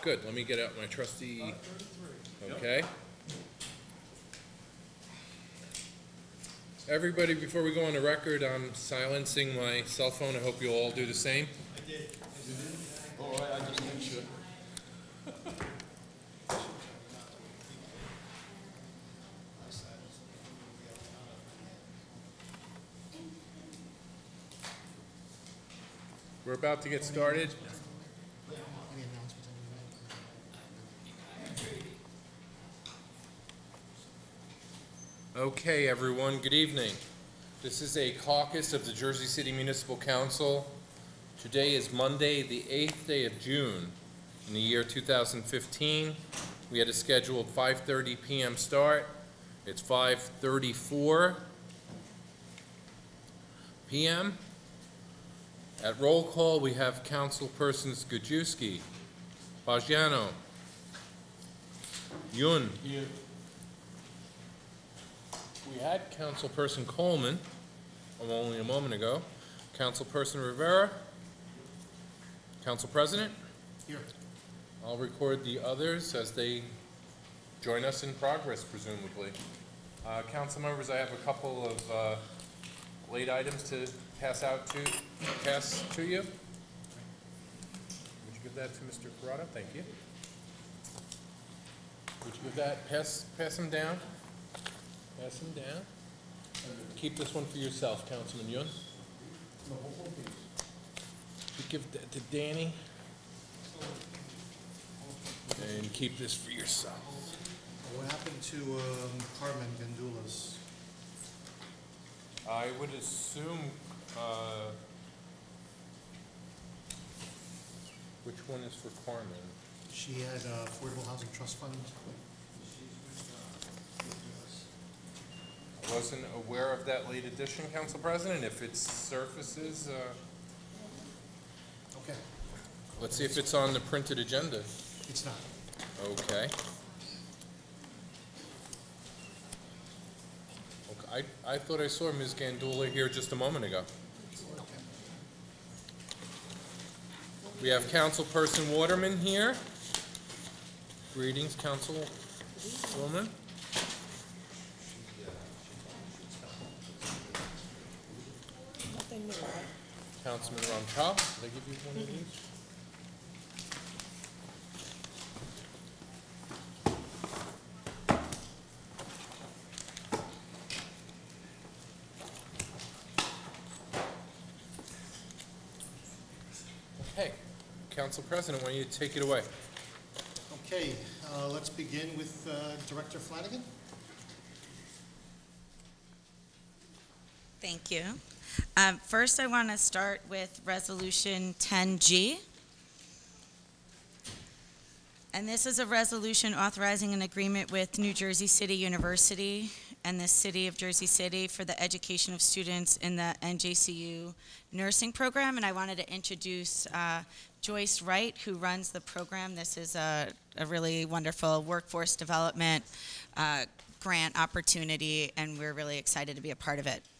Good, let me get out my trusty, okay. Everybody, before we go on the record, I'm silencing my cell phone. I hope you'll all do the same. I did. All right, I just make sure. We're about to get started. Okay, everyone, good evening. This is a caucus of the Jersey City Municipal Council. Today is Monday, the 8th day of June in the year 2015. We had a scheduled 5:30 p.m. start. It's 5:34 p.m. At roll call, we have Councilpersons Gajewski, Bajano, Yun. Here. We had Councilperson Coleman only a moment ago. Councilperson Rivera. Council President. Here. I'll record the others as they join us in progress, presumably. Council members, I have a couple of late items to pass to you. Would you give that to Mr. Corrado? Thank you. Would you give that, pass them down? Pass them down. Keep this one for yourself, Councilman Yun. You give that to Danny. And keep this for yourself. What happened to Carmen Gandula's? I would assume, which one is for Carmen? She had Affordable Housing Trust Fund. I wasn't aware of that late edition, Council President. If it surfaces, Okay, let's see if it's on the printed agenda. it's not. Okay. I thought I saw Ms. Gandula here just a moment ago. Okay. We have Councilperson Waterman here. Greetings, Councilwoman. Nothing new, right? Councilman Ram-Chal, did I give you one of these? Okay, Council President, why don't you take it away? Okay, let's begin with Director Flanagan. Thank you. First, I want to start with Resolution 10G. And this is a resolution authorizing an agreement with New Jersey City University and the City of Jersey City for the education of students in the NJCU nursing program. And I wanted to introduce Joyce Wright, who runs the program. This is a really wonderful workforce development grant opportunity, and we're really excited to be a part of it.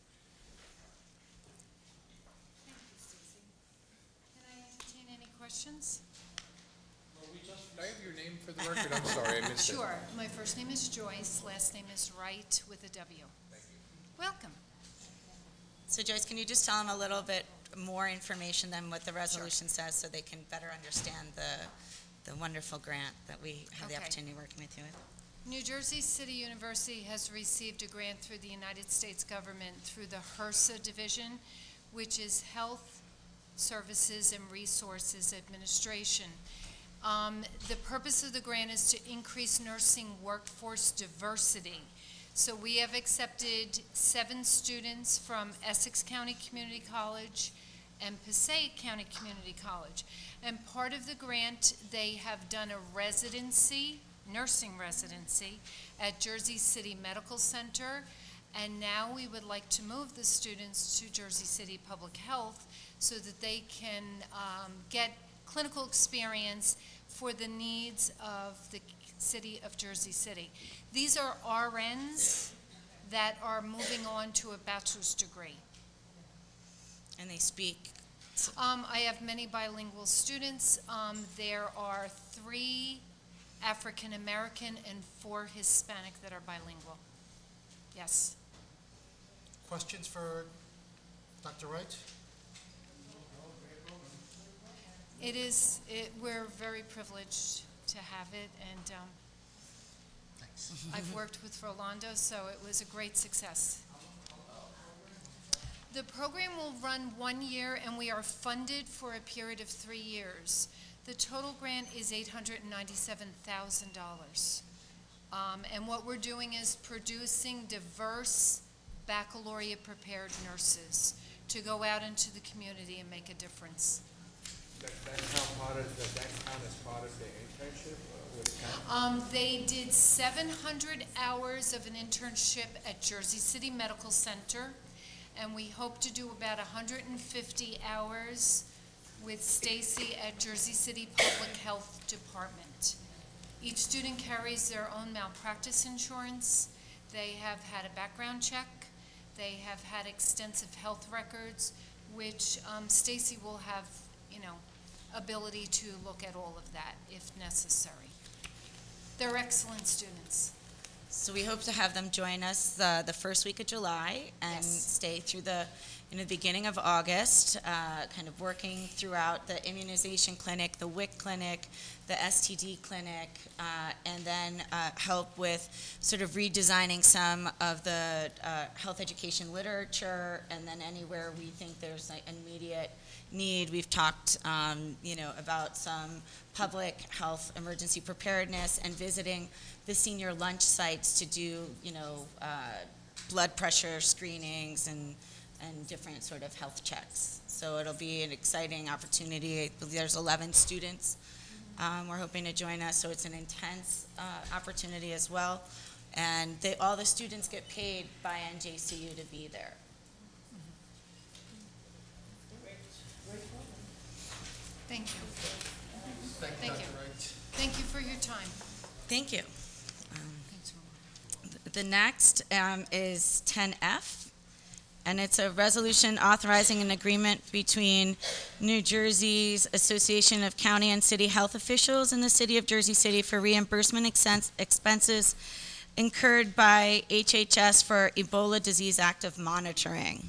Questions? Can I have your name for the record? I'm sorry, I missed it. Sure. My first name is Joyce, last name is Wright with a W. Thank you. Welcome. So Joyce, can you just tell them a little bit more information than what the resolution says so they can better understand the wonderful grant that we have the Okay. opportunity of working with you with? New Jersey City University has received a grant through the United States government through the HRSA division, which is Health Services and Resources Administration. The purpose of the grant is to increase nursing workforce diversity. So we have accepted 7 students from Essex County Community College and Passaic County Community College. And part of the grant, they have done a residency, nursing residency, at Jersey City Medical Center. And now we would like to move the students to Jersey City Public Health so that they can get clinical experience for the needs of the city of Jersey City. These are RNs that are moving on to a bachelor's degree. And they speak I have many bilingual students. There are 3 African American and 4 Hispanic that are bilingual. Yes. Questions for Dr. Wright? We're very privileged to have it, and Thanks. I've worked with Rolando, so it was a great success. The program will run 1 year, and we are funded for a period of 3 years. The total grant is $897,000. And what we're doing is producing diverse baccalaureate-prepared nurses to go out into the community and make a difference. Does that count as part of the internship? Would it count? They did 700 hours of an internship at Jersey City Medical Center, and we hope to do about 150 hours with Stacy at Jersey City Public Health Department. Each student carries their own malpractice insurance. They have had a background check. They have had extensive health records, which Stacy will have, ability to look at all of that if necessary. They're excellent students. So we hope to have them join us the first week of July and Yes. stay through the beginning of August, kind of working throughout the immunization clinic, the WIC clinic, the STD clinic, and then help with sort of redesigning some of the health education literature, and then anywhere we think there's like immediate need. We've talked, about some public health emergency preparedness and visiting the senior lunch sites to do, blood pressure screenings and different sort of health checks. So it'll be an exciting opportunity. I believe there's 11 students we're hoping to join us, so it's an intense opportunity as well. And all the students get paid by NJCU to be there. Thank you. Thank Thank Dr. you. Wright. Thank you for your time. Thank you. Thanks, Rolando. The next is 10F, and it's a resolution authorizing an agreement between New Jersey's Association of County and City Health Officials and the City of Jersey City for reimbursement expenses incurred by HHS for Ebola disease active monitoring.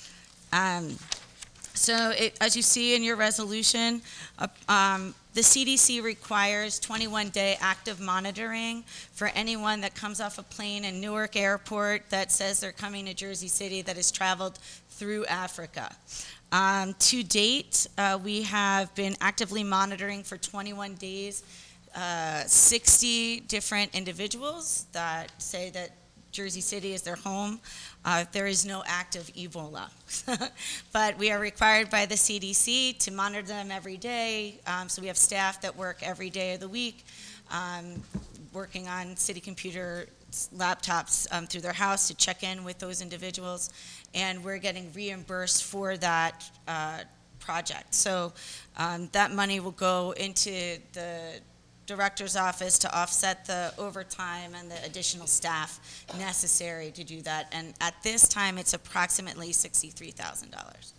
As you see in your resolution, the CDC requires 21-day active monitoring for anyone that comes off a plane in Newark Airport that says they're coming to Jersey City that has traveled through Africa. To date, we have been actively monitoring for 21 days 60 different individuals that say that Jersey City is their home. There is no active Ebola. But we are required by the CDC to monitor them every day. So we have staff that work every day of the week, working on city computer laptops through their house to check in with those individuals. And we're getting reimbursed for that project. So that money will go into the director's office to offset the overtime and the additional staff necessary to do that. And at this time, it's approximately $63,000.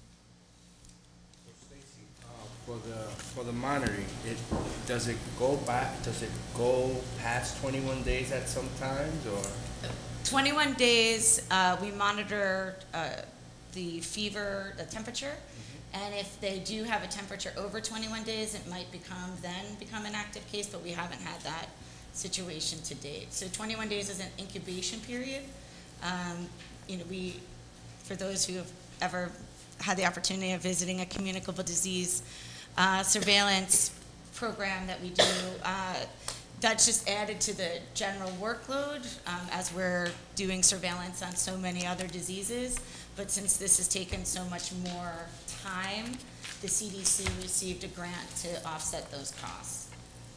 For the monitoring, does it go past 21 days at some times, or? 21 days, we monitor the fever, the temperature, and if they do have a temperature over 21 days, it might become an active case, but we haven't had that situation to date. So 21 days is an incubation period. For those who have ever had the opportunity of visiting a communicable disease surveillance program that we do, that's just added to the general workload as we're doing surveillance on so many other diseases. But since this has taken so much more time, the CDC received a grant to offset those costs.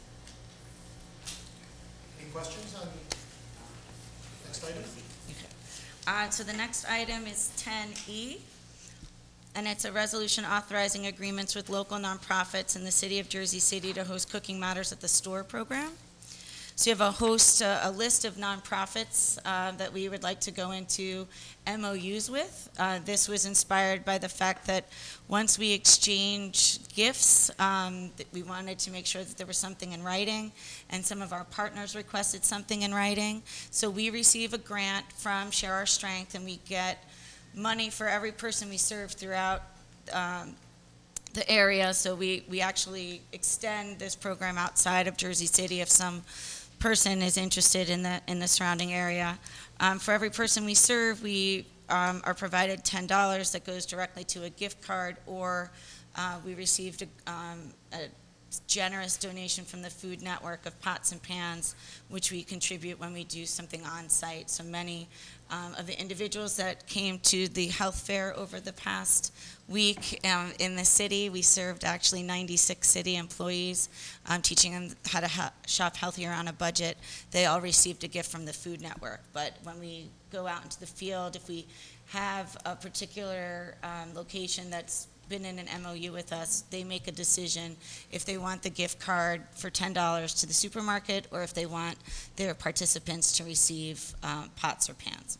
Any questions on next item? Okay. So the next item is 10E, and it's a resolution authorizing agreements with local nonprofits in the city of Jersey City to host Cooking Matters at the Store program. So you have a host, a list of nonprofits that we would like to go into MOUs with. This was inspired by the fact that once we exchange gifts, that we wanted to make sure that there was something in writing, and some of our partners requested something in writing. So we receive a grant from Share Our Strength, and we get money for every person we serve throughout the area. So we actually extend this program outside of Jersey City if some person is interested in the surrounding area. For every person we serve, we are provided $10 that goes directly to a gift card, or we received a generous donation from the Food Network of pots and pans, which we contribute when we do something on site. So many of the individuals that came to the health fair over the past week in the city, we served actually 96 city employees, teaching them how to shop healthier on a budget. They all received a gift from the Food Network. But when we go out into the field, if we have a particular location that's been in an MOU with us, they make a decision if they want the gift card for $10 to the supermarket, or if they want their participants to receive pots or pans.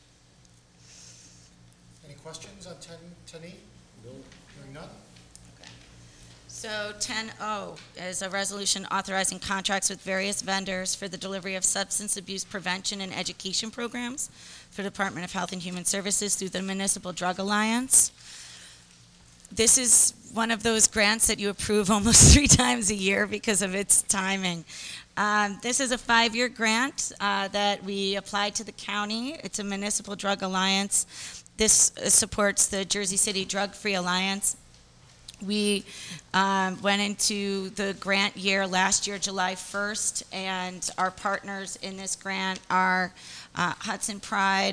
Any questions on 10E? No. Hearing none? So 10O is a resolution authorizing contracts with various vendors for the delivery of substance abuse prevention and education programs for the Department of Health and Human Services through the Municipal Drug Alliance. This is one of those grants that you approve almost 3 times a year because of its timing. This is a 5-year grant that we applied to the county. It's a Municipal Drug Alliance. This supports the Jersey City Drug-Free Alliance. We went into the grant year last year, July 1st, and our partners in this grant are Hudson Pride,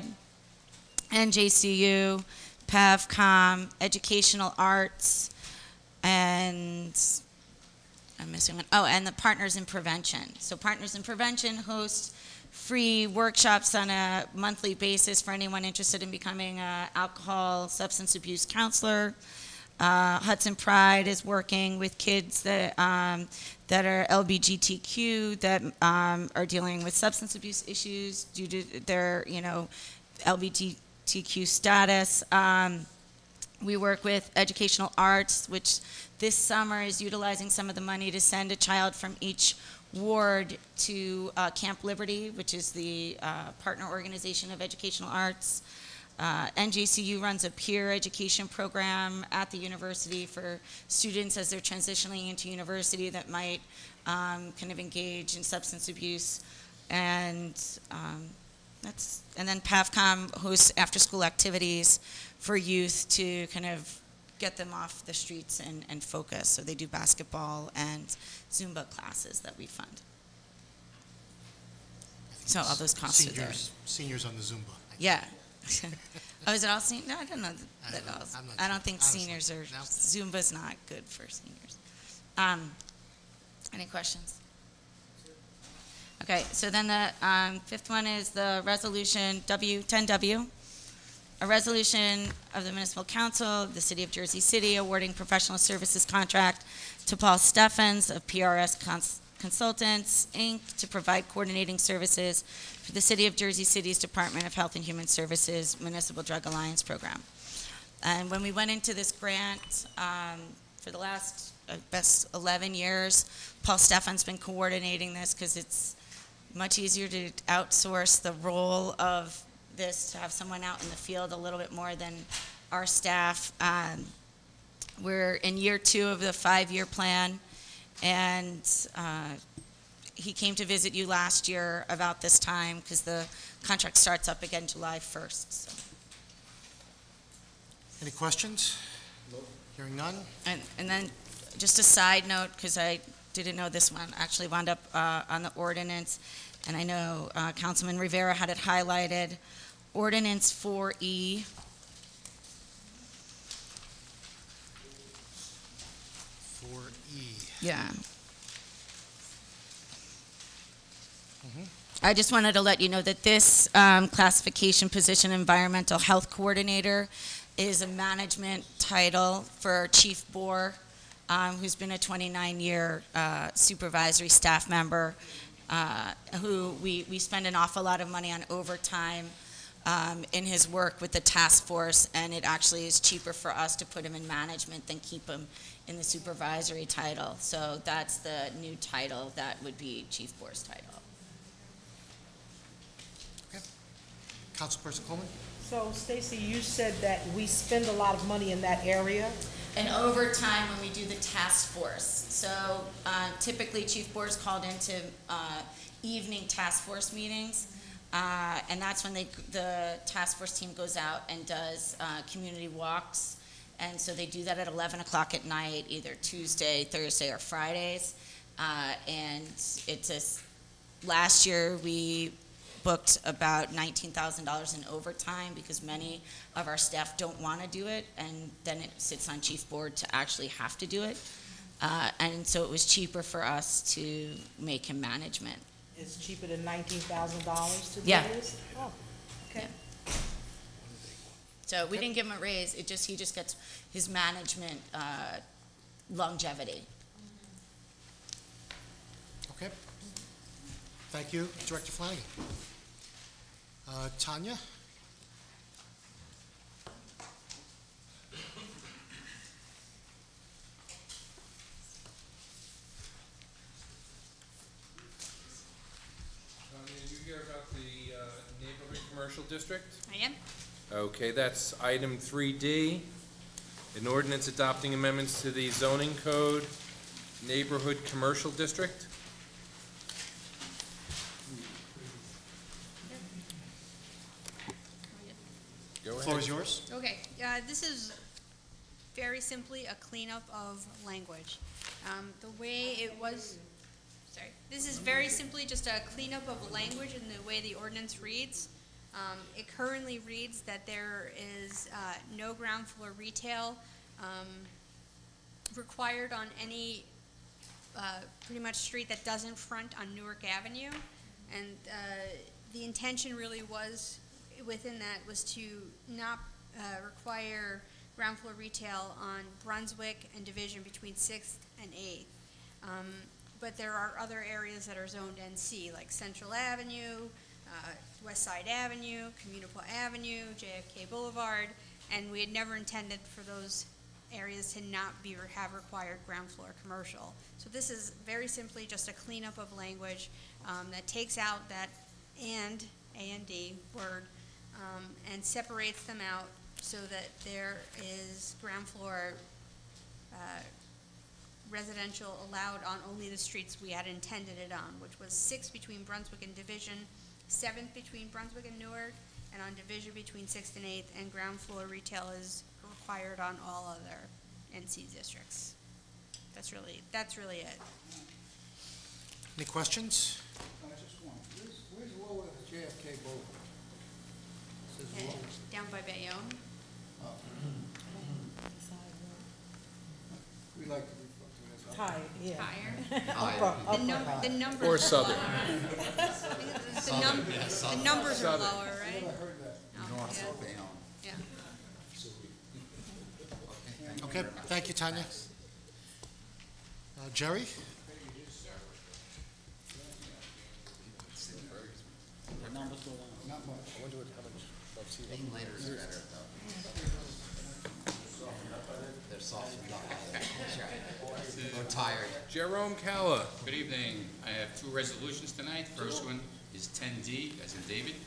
NJCU, PavCom, Educational Arts, and I'm missing one. Oh, and the Partners in Prevention. So Partners in Prevention hosts free workshops on a monthly basis for anyone interested in becoming an alcohol substance abuse counselor. Hudson Pride is working with kids that are LGBTQ that are dealing with substance abuse issues due to their, LGBTQ status. We work with Educational Arts, which this summer is utilizing some of the money to send a child from each ward to Camp Liberty, which is the partner organization of Educational Arts. NJCU runs a peer education program at the university for students as they're transitioning into university that might kind of engage in substance abuse. And then PavCom hosts after-school activities for youth to kind of get them off the streets and focus. So they do basketball and Zumba classes that we fund. So all those costs are there. Seniors on the Zumba. Yeah. Oh, is it all seniors? No, I don't know that all. I don't think seniors are, Zumba's not good for seniors. Any questions? Okay, so then the 5th one is the resolution 10W, a resolution of the Municipal Council of the City of Jersey City awarding professional services contract to Paul Steffens of PRS Consultants, Inc., to provide coordinating services for the City of Jersey City's Department of Health and Human Services Municipal Drug Alliance Program. And when we went into this grant, for the last best 11 years, Paul Steffen's been coordinating this because it's much easier to outsource the role of this, to have someone out in the field a little bit more than our staff. We're in year 2 of the 5-year plan, and he came to visit you last year about this time because the contract starts up again July 1st. So. Any questions? No. Hearing none? And then just a side note, because I didn't know this one actually wound up on the ordinance, and I know Councilman Rivera had it highlighted. Ordinance 4E. 4E. Yeah. I just wanted to let you know that this classification position, environmental health coordinator, is a management title for Chief Bohr, who's been a 29-year supervisory staff member. who we spend an awful lot of money on overtime in his work with the task force, and it actually is cheaper for us to put him in management than keep him in the supervisory title. So that's the new title. That would be Chief Boer's title. Councilperson Coleman? So, Stacy, you said that we spend a lot of money in that area. And overtime when we do the task force. So typically Chief Boer's called into evening task force meetings. And that's when the task force team goes out and does community walks. And so they do that at 11 o'clock at night, either Tuesday, Thursday, or Fridays. And last year we booked about $19,000 in overtime because many of our staff don't want to do it, and then it sits on Chief Boer to actually have to do it. And so it was cheaper for us to make him management. It's cheaper than $19,000 to do Yeah. this? Oh, okay. Yeah. So we didn't give him a raise, he just gets his management longevity. Okay. Thank you, Director Flanagan. Tanya? Did you hear about the neighborhood commercial district? I am. Okay, that's item 3D. An ordinance adopting amendments to the zoning code, neighborhood commercial district. Go The ahead. floor is yours. Okay, this is very simply a cleanup of language. The way it was, sorry, this is very simply just a cleanup of language in the way the ordinance reads. It currently reads that there is no ground floor retail required on any pretty much street that doesn't front on Newark Avenue. And the intention really was, within that, was to not require ground floor retail on Brunswick and Division between 6th and 8th. But there are other areas that are zoned NC, like Central Avenue, West Side Avenue, Communipaw Avenue, JFK Boulevard, and we had never intended for those areas to not have required ground floor commercial. So this is very simply just a cleanup of language that takes out that A&D word, and separates them out so that there is ground floor residential allowed on only the streets we had intended it on, which was 6th between Brunswick and Division, 7th between Brunswick and Newark, and on Division between 6th and 8th, and ground floor retail is required on all other NC districts. That's really it. Any questions? I just want, where's lower JFK Boulevard? Says And lower. down by Bayonne. We like to refer to it as. High, yeah. Higher. The numbers. Or southern. The numbers are Southern. lower, right? I heard that. Oh, yeah. Yeah. Okay, thank you, Tanya. Jerry? Not much. Eating later is better, though. They're soft enough. That's right. We're tired. Jerome Calla. Good evening. I have two resolutions tonight. First one is 10D, as in David.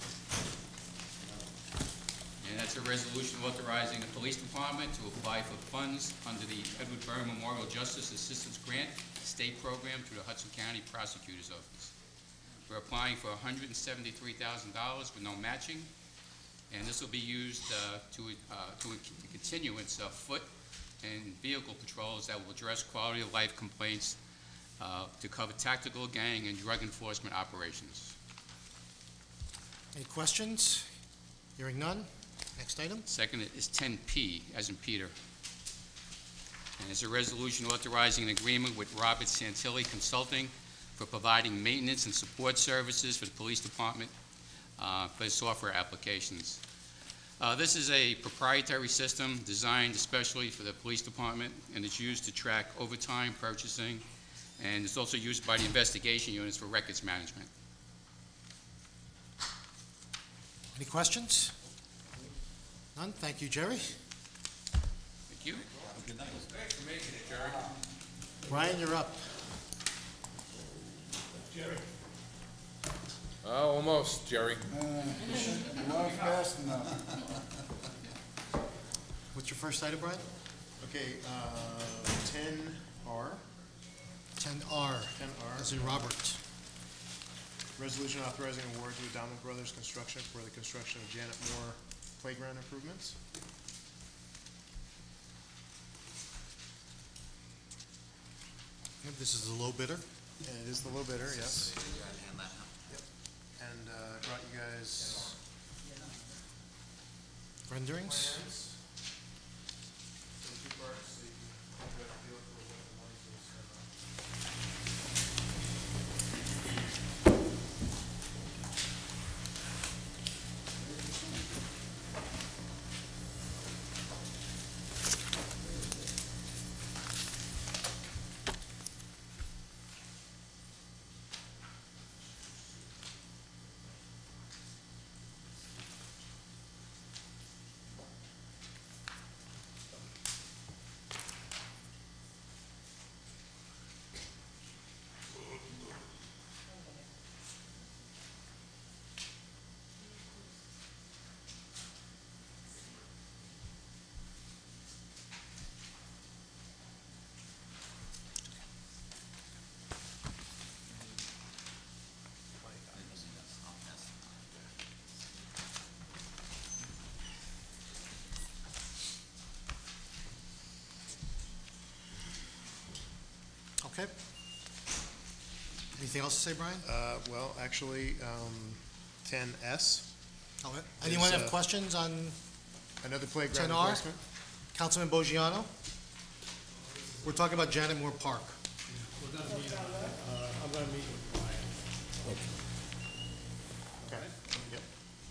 And that's a resolution authorizing the police department to apply for funds under the Edward Byrne Memorial Justice Assistance Grant State Program through the Hudson County Prosecutor's Office. We're applying for $173,000 with no matching, and this will be used to continuance of foot and vehicle patrols that will address quality of life complaints to cover tactical gang and drug enforcement operations. Any questions? Hearing none. Next item. Second is 10P, as in Peter. And it's a resolution authorizing an agreement with Robert Santilli Consulting for providing maintenance and support services for the police department for software applications. This is a proprietary system designed especially for the police department, and it's used to track overtime, purchasing, and it's also used by the investigation units for records management. Any questions? None? Thank you, Jerry. Thank you. Thanks for making it, Jerry. Brian, you're up. Oh, almost, Jerry. Not fast enough. What's your first item, Brian? Okay, 10R, 10R, 10R, as in Robert. resolution authorizing award to Adamo Brothers Construction for the construction of Janet Moore playground improvements. Yep, this is the low bidder. And it is the low bidder, yes. Hand that out. Yep. And I brought you guys Renderings. plans. In two parts, so you can get a feel for what the money's being spent on. Okay. Anything else to say, Brian? Well, actually, 10S, Okay. Anyone have There's, questions on another playground 10R? replacement. Councilman Bogiano? We're talking about Janet Moore Park. I'm gonna meet with Brian. Okay, yep.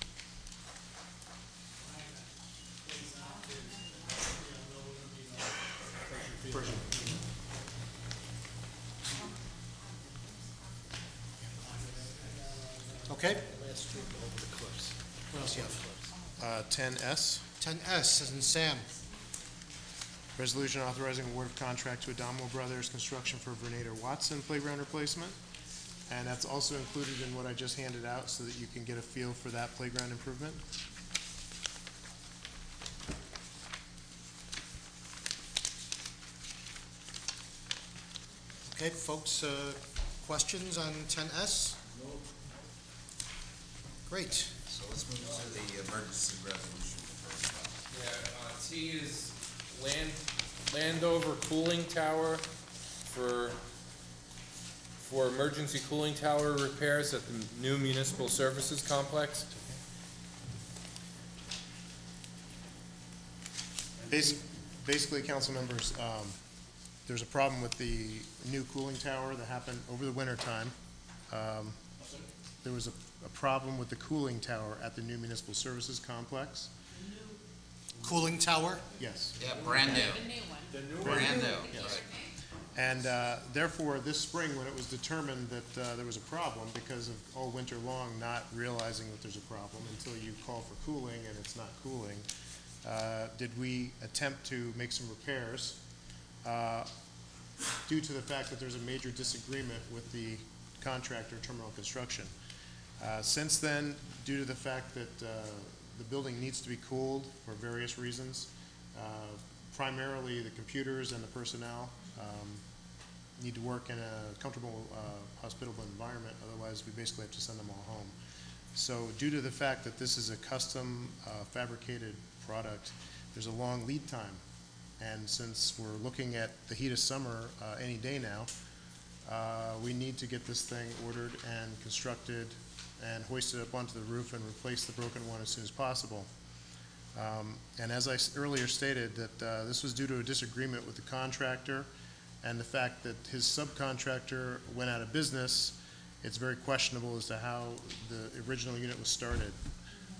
Okay? What else do you have? 10S, 10S, as in Sam. resolution authorizing award of contract to Adamo Brothers Construction for Vernader Watson playground replacement. And that's also included in what I just handed out so that you can get a feel for that playground improvement. Okay, folks, questions on 10S? No. Great. So let's move to the emergency resolution first. Yeah, T is Landover Cooling Tower for emergency cooling tower repairs at the new municipal services complex. Basically, council members, there's a problem with the new cooling tower that happened over the winter time. There was a problem with the cooling tower at the new municipal services complex. Cooling tower? Yes. Yeah, brand new. Brand new. Yes. And therefore, this spring, when it was determined that there was a problem, because of all winter long not realizing that there's a problem until you call for cooling and it's not cooling, did we attempt to make some repairs due to the fact that there's a major disagreement with the contractor, Terminal Construction. Since then, due to the fact that the building needs to be cooled for various reasons, primarily the computers and the personnel need to work in a comfortable, hospitable environment, otherwise we basically have to send them all home. So due to the fact that this is a custom fabricated product, there's a long lead time. And since we're looking at the heat of summer any day now, we need to get this thing ordered and constructed and hoisted up onto the roof and replace the broken one as soon as possible. And as I earlier stated, that this was due to a disagreement with the contractor and the fact that his subcontractor went out of business. It's very questionable as to how the original unit was started.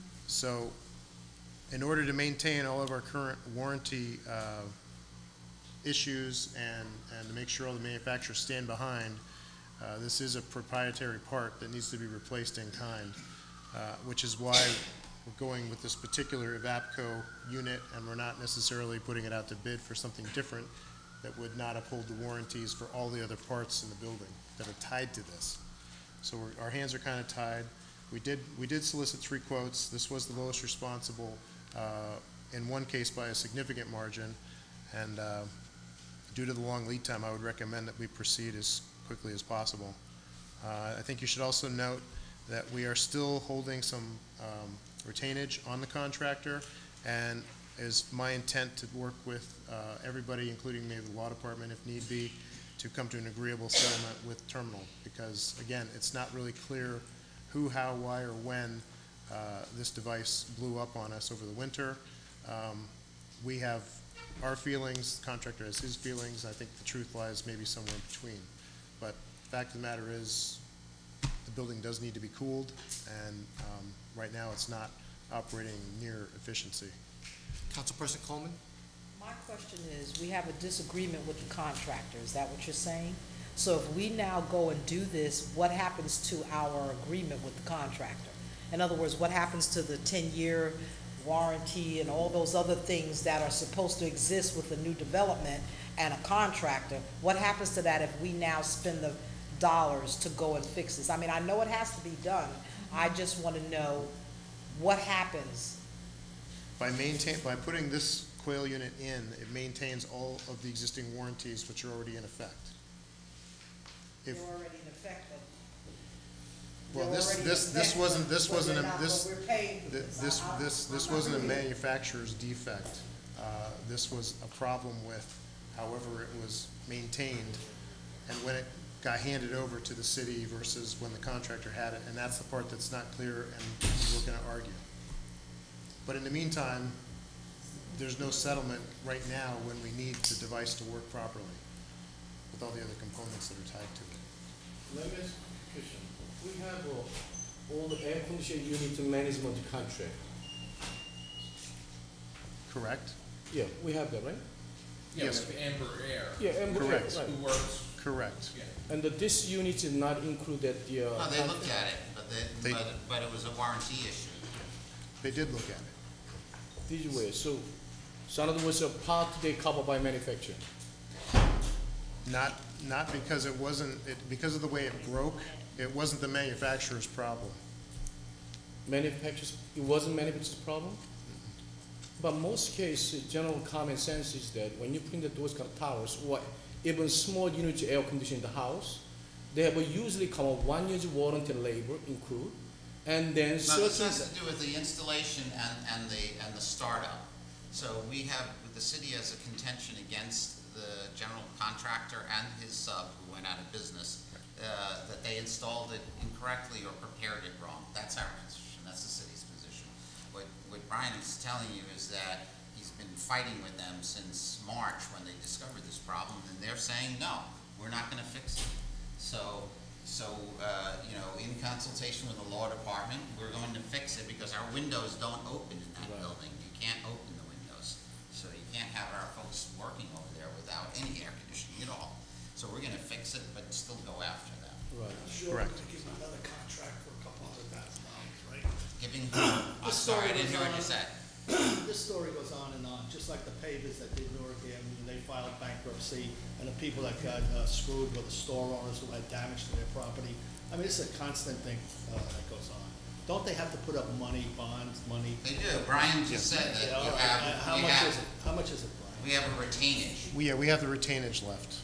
So in order to maintain all of our current warranty issues and to make sure all the manufacturers stand behind, this is a proprietary part that needs to be replaced in kind, which is why we're going with this particular Evapco unit, and we're not necessarily putting it out to bid for something different that would not uphold the warranties for all the other parts in the building that are tied to this. So our hands are kind of tied. We did solicit 3 quotes. This was the lowest responsible, in one case by a significant margin, and due to the long lead time, I would recommend that we proceed as quickly as possible. I think you should also note that we are still holding some retainage on the contractor, and is my intent to work with everybody, including maybe the law department if need be, to come to an agreeable settlement with Terminal, because again, it's not really clear who, how, why, or when this device blew up on us over the winter. We have our feelings, the contractor has his feelings. I think the truth lies maybe somewhere in between. But the fact of the matter is, the building does need to be cooled, and right now it's not operating near efficiency. Councilperson Coleman? My question is, we have a disagreement with the contractor, is that what you're saying? So if we now go and do this, what happens to our agreement with the contractor? In other words, what happens to the 10-year warranty and all those other things that are supposed to exist with a new development and a contractor? What happens to that if we now spend the dollars to go and fix this? I mean, I know it has to be done. I just want to know what happens. By putting this coil unit in, it maintains all of the existing warranties which are already in effect. They're already in effect. Well, this wasn't a manufacturer's defect. This was a problem with however it was maintained and when it got handed over to the city versus when the contractor had it, and that's the part that's not clear and we're going to argue. But in the meantime, there's no settlement right now when we need the device to work properly with all the other components that are tied to it. Let me ask a question. We have all the air conditioning unit management contract. Correct? Yeah, we have that, right? Yeah, Yes. with Amber Air. Yeah, Amber Air, Correct. right. Who works, Correct. yeah. And this unit is not included the. No, they looked at it, but it was a warranty issue. They did look at it. This way, so in other words, a part they cover by manufacturer. Not because it wasn't, because of the way it broke, it wasn't the manufacturer's problem. Manufacturers, it wasn't manufacturer's problem? But most cases, general common sense is that when you put in those kind of towers, or even small unit air conditioning in the house, they have usually come a 1 year's warranty labor include, and then No, this has to do with the installation and the startup. So we have, the city has a contention against the general contractor and his sub who went out of business, that they installed it incorrectly or prepared it wrong. That's our position, that's the city's position. What Brian is telling you is that he's been fighting with them since March when they discovered this problem, and they're saying, no, we're not gonna fix it. So, you know, in consultation with the law department, we're going to fix it because our windows don't open in that building. You can't open the windows. So you can't have our folks working over there without any air conditioning at all. So we're gonna fix it, but still go after them. right. Correct. Give them another contract for $200,000, right? Giving, I'm sorry, I didn't hear what you said. This story goes on and on, just like the pavers that did Newark Avenue, they filed bankruptcy, and the people that got screwed were the store owners who had damage to their property. I mean, it's a constant thing that goes on. Don't they have to put up money, bonds, money? They do. Brian just said that Yeah, you have, how much is it? How much is it, Brian? we have a retainage. We have the retainage left.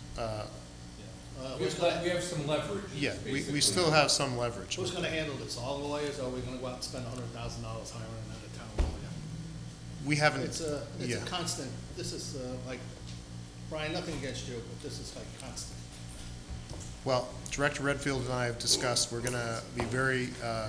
We have some leverage. Yeah, we basically. still have some leverage. Who's gonna handle this? All the lawyers, or are we gonna go out and spend $100,000 hiring another town lawyer? We haven't, It's a yeah. constant, this is like, Brian, nothing against you, but this is like constant. Well, Director Redfield and I have discussed, we're going to be very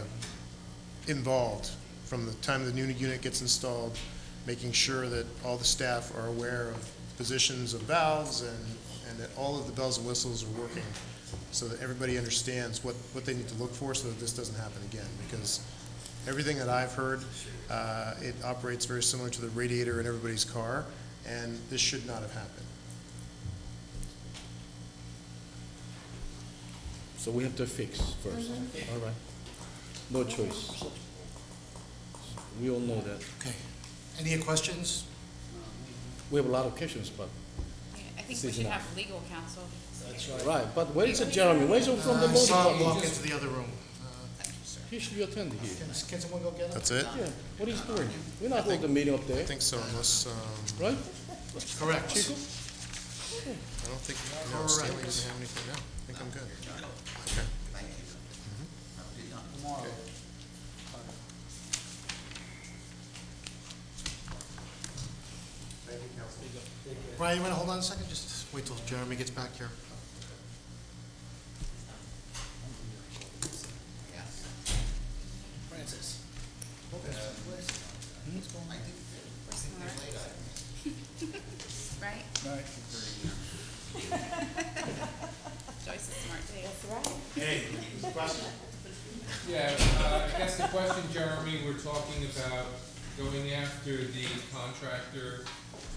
involved from the time the new unit gets installed, making sure that all the staff are aware of positions of valves and that all of the bells and whistles are working so that everybody understands what they need to look for so that this doesn't happen again. Because everything that I've heard, it operates very similar to the radiator in everybody's car, and this should not have happened. So we have to fix first. All right. No choice. We all know that. Okay. Any questions? We have a lot of questions, but. I think we should have legal counsel. That's right. Right, but where is it, Jeremy? Where is it from the I law saw him department? walk into the other room. He should be attending here. Can someone go get him? That's it? Yeah, what he's doing? We're not holding the meeting up I there, think so, unless, right? Correct. Chico? I don't think, no, Stanley doesn't have anything, no, I think I'm good. Okay. Thank you. Okay. Brian, you want to hold on a second? Just wait till Jeremy gets back here. Francis. Right? Right. Joyce is smart too. That's right. Hey, question? Yeah, I guess the question, Jeremy, we're talking about going after the contractor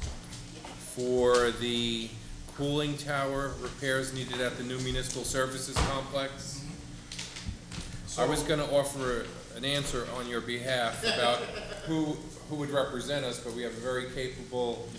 for the cooling tower repairs needed at the new municipal services complex. I was gonna offer an answer on your behalf about who would represent us, but we have a very capable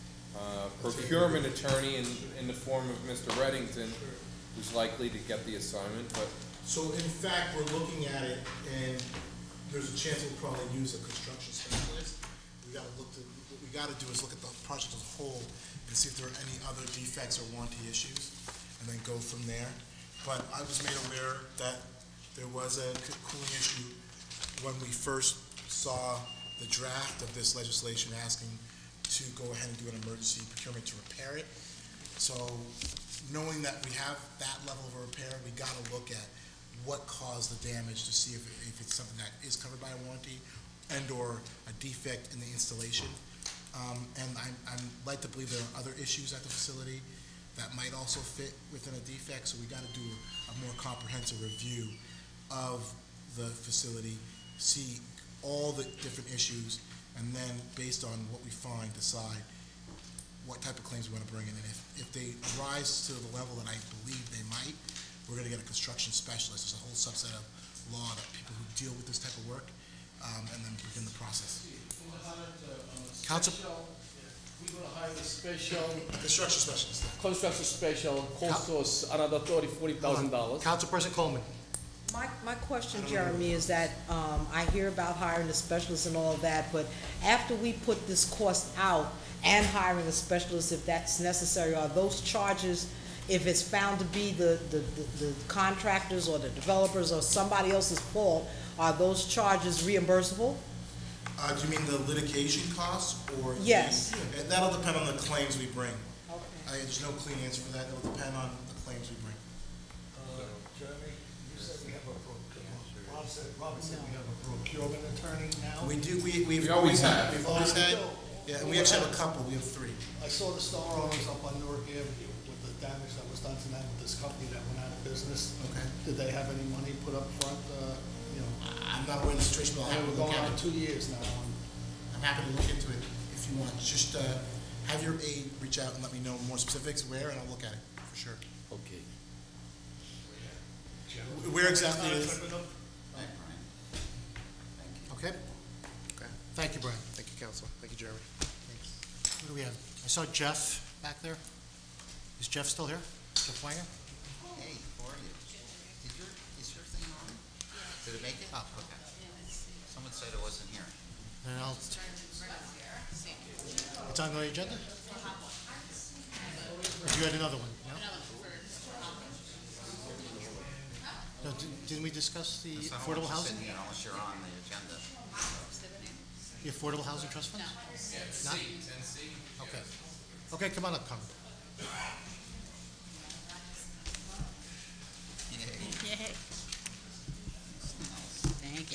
procurement attorney in the form of Mr. Reddington, who's likely to get the assignment, but So in fact, we're looking at it, and there's a chance we'll probably use a construction specialist. What we gotta do is look at the project as a whole and see if there are any other defects or warranty issues, and then go from there. But I was made aware that there was a cooling issue when we first saw the draft of this legislation asking to go ahead and do an emergency procurement to repair it. So knowing that we have that level of a repair, we gotta look at what caused the damage to see if it's something that is covered by a warranty and/or a defect in the installation. And I'm like to believe there are other issues at the facility that might also fit within a defect, so we gotta do a more comprehensive review of the facility, see all the different issues, and then based on what we find, decide what type of claims we wanna bring in. And if they rise to the level that I believe they might, we're gonna get a construction specialist. There's a whole subset of law that people who deal with this type of work, and then begin the process. Council, We're gonna hire a special, Construction specialist. construction special, cost us another $40,000. Councilperson Coleman. My question, Jeremy, is that, I hear about hiring a specialist and all of that, but after we put this cost out and hiring a specialist, if that's necessary, are those charges, if it's found to be the contractors or the developers or somebody else's fault, are those charges reimbursable? Do you mean the litigation costs, or? Yes. That'll depend on the claims we bring. Okay. There's no clean answer for that. It'll depend on the claims we bring. Jeremy, you said we have a Robert said we have a procurement attorney now? We do, we've We always always have. had, we've always had, yeah, and we actually have a couple, we have 3. I saw the store owners up on Newark Avenue with the damage that was done to them with this company that went out of business. Okay. Did they have any money put up front, you know? I'm not aware of the situation, but I'll have to We're look going at on it. 2 years now. I'm happy to look into it if you want. Just, have your aide reach out and let me know more specifics where, and I'll look at it, for sure. Okay. Where exactly it is? Right, Brian. Thank you. Okay. Okay. Thank you, Brian. Thank you, council. Thank you, Jeremy. Who do we have? I saw Jeff back there. Is Jeff still here? Jeff Wanger? Hey, how are you? Is your thing on? Did it make it? Oh. Okay. Someone said it wasn't here. And I'll. It's on the agenda? Or you had another one? No, didn't we discuss the So I don't affordable want you housing? sitting here unless you're on the agenda. The affordable housing trust fund? Not? Okay. Okay, come on up, Carmen. Yay. Thank you.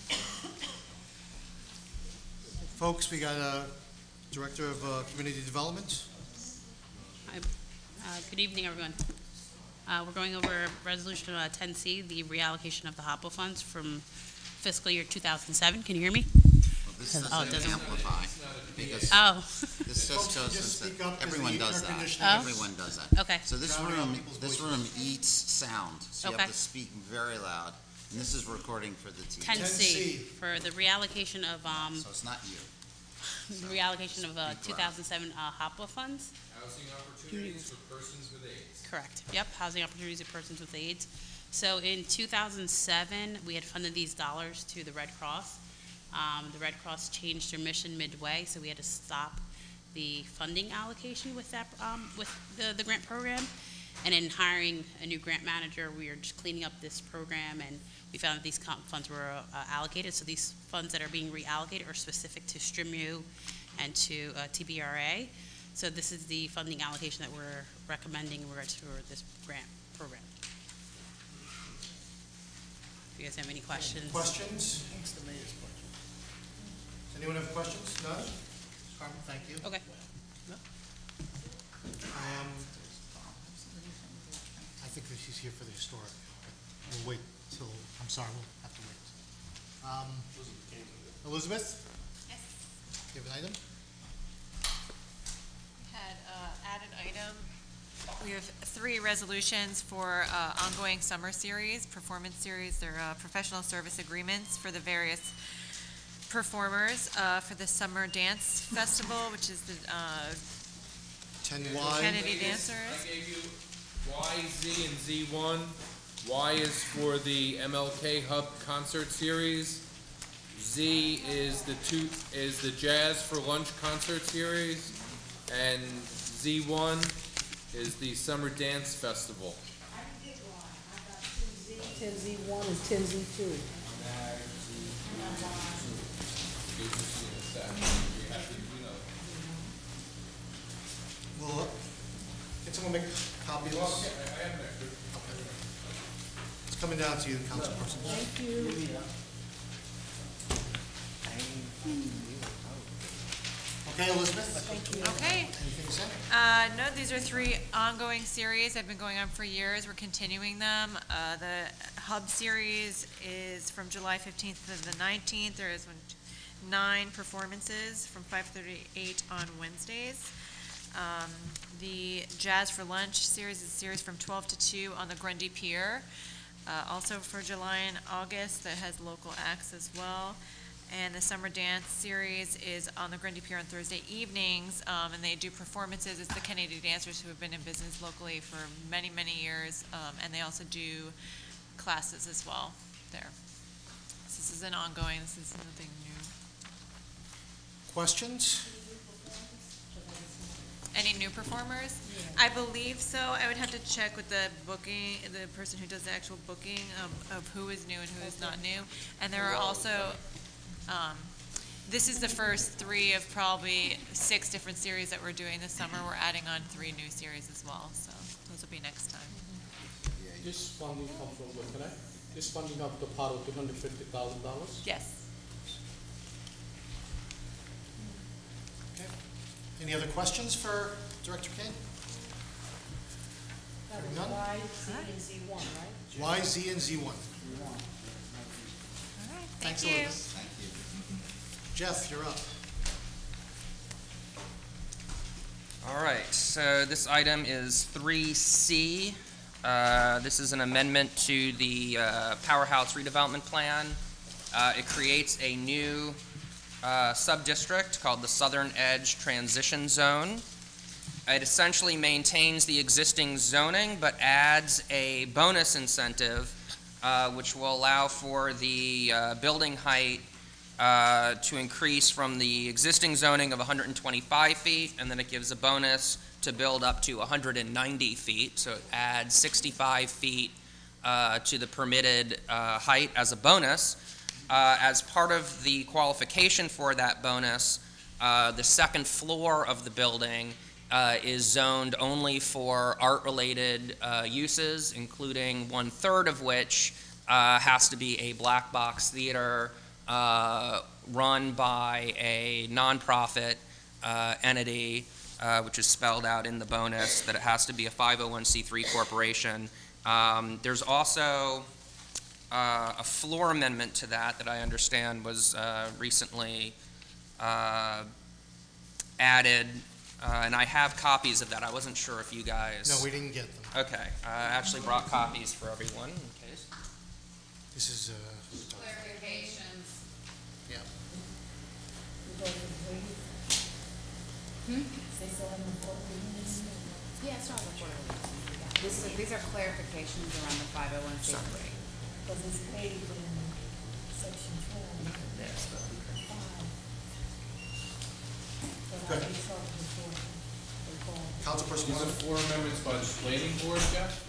Folks, we got a Director of Community Development. Hi. Good evening, everyone. We're going over Resolution 10C, the reallocation of the HOPWA funds from fiscal year 2007. Can you hear me? This Oh, it doesn't doesn't- amplify, because Oh, this just goes just into, speak up 'cause everyone the does air that. conditioning is- Everyone does that. okay. So this Drowning out room, people's this voices. room eats sound, so you have Okay. to speak very loud. And this is recording for the TV. 10C, for the reallocation of, So it's not you. the reallocation of, Speak loud. 2007, HOPWA funds. Housing opportunities for persons with AIDS. Correct, yep, housing opportunities of persons with AIDS. So in 2007, we had funded these dollars to the Red Cross. The Red Cross changed their mission midway, so we had to stop the funding allocation with that, with the grant program. And in hiring a new grant manager, we were just cleaning up this program, and we found that these funds were allocated. So these funds that are being reallocated are specific to STRIMU and to TBRA. So this is the funding allocation that we're recommending in regards to this grant program. If you guys have any questions? Questions? Does anyone have questions? None? Carmen, thank you. Okay. I think that she's here for the historic, but we'll wait till, I'm sorry, we'll have to wait. Elizabeth? Yes. Do you have an item? We had added item. We have 3 resolutions for ongoing summer series, performance series. They're professional service agreements for the various performers for the Summer Dance Festival, which is the 10Y. Kennedy Dancers. I gave you Y, Z, and Z1. Y is for the MLK Hub concert series. Z is the Jazz for Lunch concert series, and Z1 is the Summer Dance Festival. 10Z1 and 10Z2. Well, can someone make a copy of this? Okay. It's coming down to you, councilperson. Thank you. Okay, Elizabeth? Thank you. Okay. Anything to say? No, these are 3 ongoing series. They've been going on for years. We're continuing them. The Hub series is from July 15th to the 19th. There is 9 performances from 5:38 on Wednesdays. The Jazz for Lunch series is a series from 12 to 2 on the Grundy Pier. Also for July and August, that has local acts as well. And the Summer Dance series is on the Grundy Pier on Thursday evenings, and they do performances. It's the Kennedy Dancers who have been in business locally for many, many years, and they also do classes as well there. So this is an ongoing, this is nothing new. Questions? Any new performers? I believe so. I would have to check with the booking, the person who does the actual booking of who is new and who is not new. And there are also, this is the first 3 of probably 6 different series that we're doing this summer. We're adding on 3 new series as well, so those will be next time. This funding comes from what, can I? This funding comes to part of $250,000? Yes. Okay. Any other questions for Director Kane? That was None? Y, Z, and Z1, right? Y, Z, and Z1. All right, Thanks, thank you. Elizabeth. Jeff, you're up. All right, so this item is 3C. This is an amendment to the Powerhouse redevelopment plan. It creates a new sub-district called the Southern Edge Transition Zone. It essentially maintains the existing zoning, but adds a bonus incentive, which will allow for the building height to increase from the existing zoning of 125 feet, and then it gives a bonus to build up to 190 feet. So it adds 65 feet to the permitted height as a bonus. As part of the qualification for that bonus, the second floor of the building is zoned only for art-related uses, including 1/3 of which has to be a black box theater run by a nonprofit entity, which is spelled out in the bonus that it has to be a 501c3 corporation. There's also a floor amendment to that I understand was recently added, and I have copies of that. I wasn't sure if you guys. No, we didn't get them. Okay, I actually brought copies for everyone in case. This is, Clarifications. yeah. Yeah, it's not affordable. These are clarifications around the 501c3. Because it's paid in section 12. Good. Councilperson These are Warren? four amendments by the planning board, Jeff?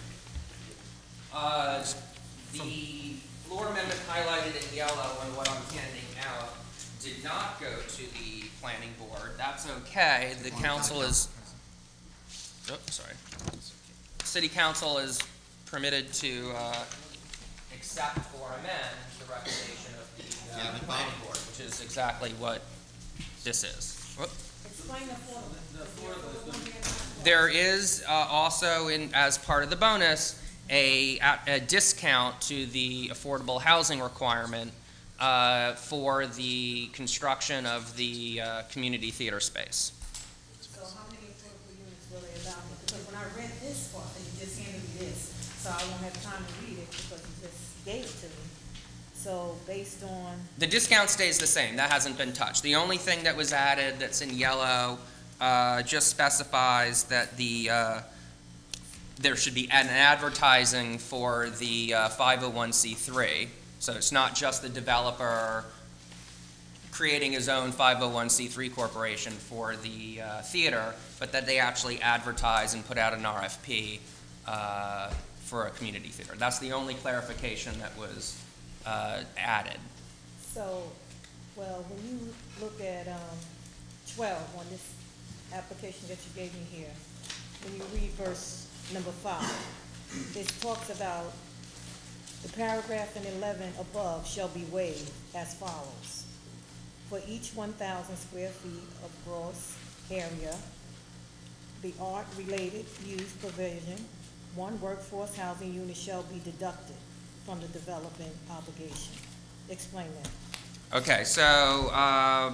The floor amendment highlighted in yellow and what I'm handing out did not go to the planning board. That's okay. The council is, sorry. City council is permitted to accept or amend the recommendation of the planning board, which is exactly what this is. Explain the form. There is also, as part of the bonus, a discount to the affordable housing requirement for the construction of the community theater space. So how many affordable units will they allow me? Because when I read this part, you just handed me this, so I won't have time to read it because you just gave it to me. So based on, The discount stays the same. That hasn't been touched. The only thing that was added that's in yellow just specifies that there should be an advertising for the 501c3. So it's not just the developer creating his own 501c3 corporation for the theater, but that they actually advertise and put out an RFP for a community theater. That's the only clarification that was added. so, well, when you look at 12 on this application that you gave me here, when you read verse number 5, it talks about the paragraph in 11 above shall be waived as follows. For each 1,000 square feet of gross area, the art-related use provision, one workforce housing unit shall be deducted from the development obligation. Explain that. Okay, so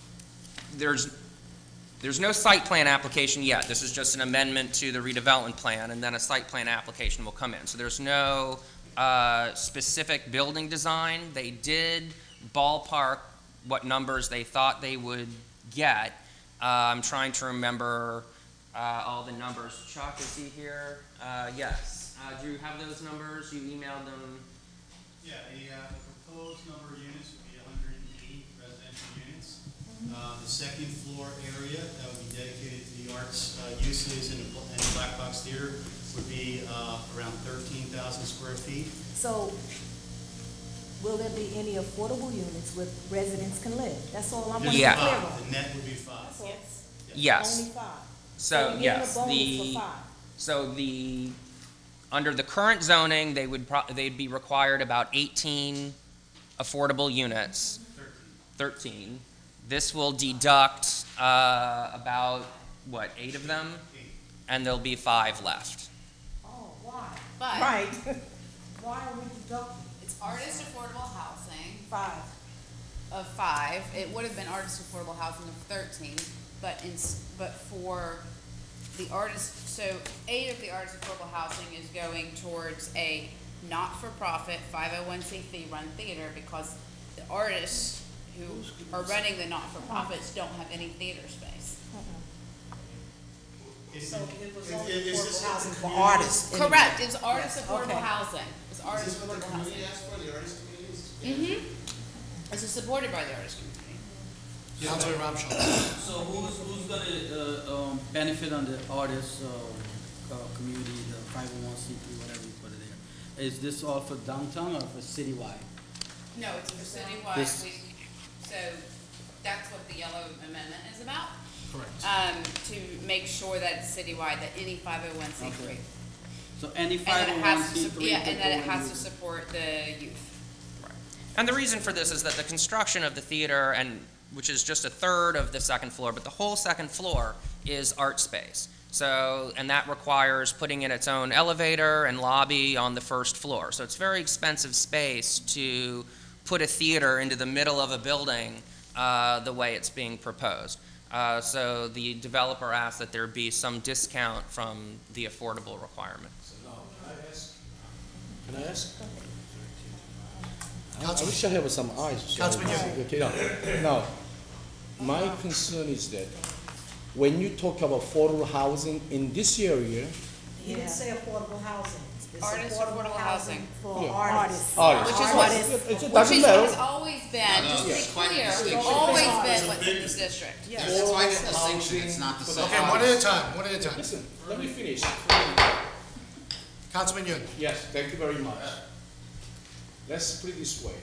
there's no site plan application yet. This is just an amendment to the redevelopment plan, and then a site plan application will come in. So there's no specific building design. They did ballpark what numbers they thought they would get. I'm trying to remember all the numbers. Chuck, is he here? Yes. Do you have those numbers? You emailed them? Yeah, the proposed number of units would be 180 residential units. The second floor area that would be dedicated to the arts uses in the Black Box Theater would be around 13,000 square feet. So, will there be any affordable units where residents can live? That's all I'm Yeah. clear on. The net would be 5. That's all. Yes. Only 5. So, you're getting yes, a bonus for 5. so under the current zoning, they'd be required about 18 affordable units. 13. This will deduct about, 8 of them? 8. And there'll be 5 left. Oh, why? But Right. Why are we deducting? it's artist affordable housing 5. of 5. It would have been artist affordable housing of 13, but for the artist, so 8 of the artist affordable housing is going towards a not-for-profit 501c3 run theater because the artists who are running the not-for-profits don't have any theater space. So it was Is only this affordable what housing the for community- artists. anyway. Correct, it's artist Yes, affordable okay. housing. It's Is artist this what the affordable housing. community asked for, the artist community? This is supported by the artist community. Councilor Ramshaw. So who's gonna benefit on the artist community, the 501c3, whatever you put it there? Is this all for downtown or for citywide? No, it's for citywide. This- So that's what the yellow amendment is about. Correct. To make sure that it's citywide, that any 501c3. Okay. So any And that it has to, 501c3. yeah, could and that it go has in- to support the youth. And the reason for this is that the construction of the theater, which is just a third of the second floor, but the whole second floor is art space. So, and that requires putting in its own elevator and lobby on the first floor. So it's very expensive space to put a theater into the middle of a building the way it's being proposed. So the developer asked that there be some discount from the affordable requirement. Can I ask? I wish I have some eyes. Councilman Okay, now, my concern is that when you talk about affordable housing in this area, He didn't say affordable housing. It's Artist affordable housing. For Yeah. artists. Artists. Which is It what doesn't matter. has always been, just to be it's quite a clear, distinction. always been what's in this district. That's why the distinction, it's not the same. Okay, one at a time, one at a time. Listen, let me finish. Councilman Yun. Yes, thank you very much. Let's put it this way.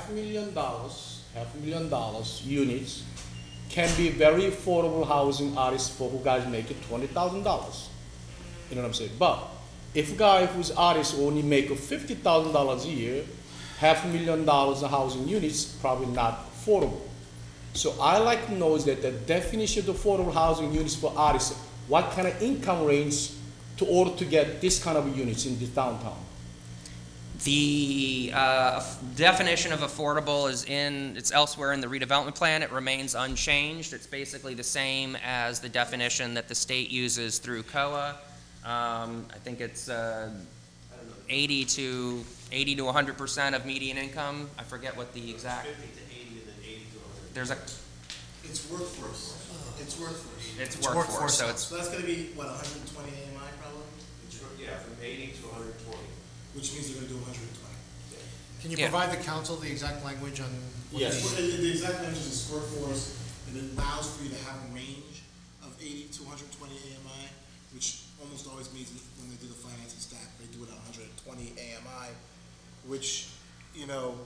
$500,000 units can be very affordable housing artists for who guys make it $20,000. You know what I'm saying? But if a guy who's artist only make $50,000 a year, $500,000 in housing units probably not affordable. So I like to know is that the definition of affordable housing units for artists, what kind of income range to order to get this kind of units in this downtown? The definition of affordable it's elsewhere in the redevelopment plan. It remains unchanged. It's basically the same as the definition that the state uses through COA. I think it's 80 to 100% of median income. I forget what the exact. 50 to 80 and then 80 to 100. There's a. It's workforce. It's workforce. It's workforce. So So that's gonna be, what, 120 AMI probably? Yeah, from 80 to 120. Which means they're gonna do 120. Can you Yeah. provide the council the exact language on? what Yes. the- The exact language is workforce, and it allows for you to have a range of 80 to 120 AMI, which almost always means when they do the financing stack, they do it at 120 AMI, which, you know,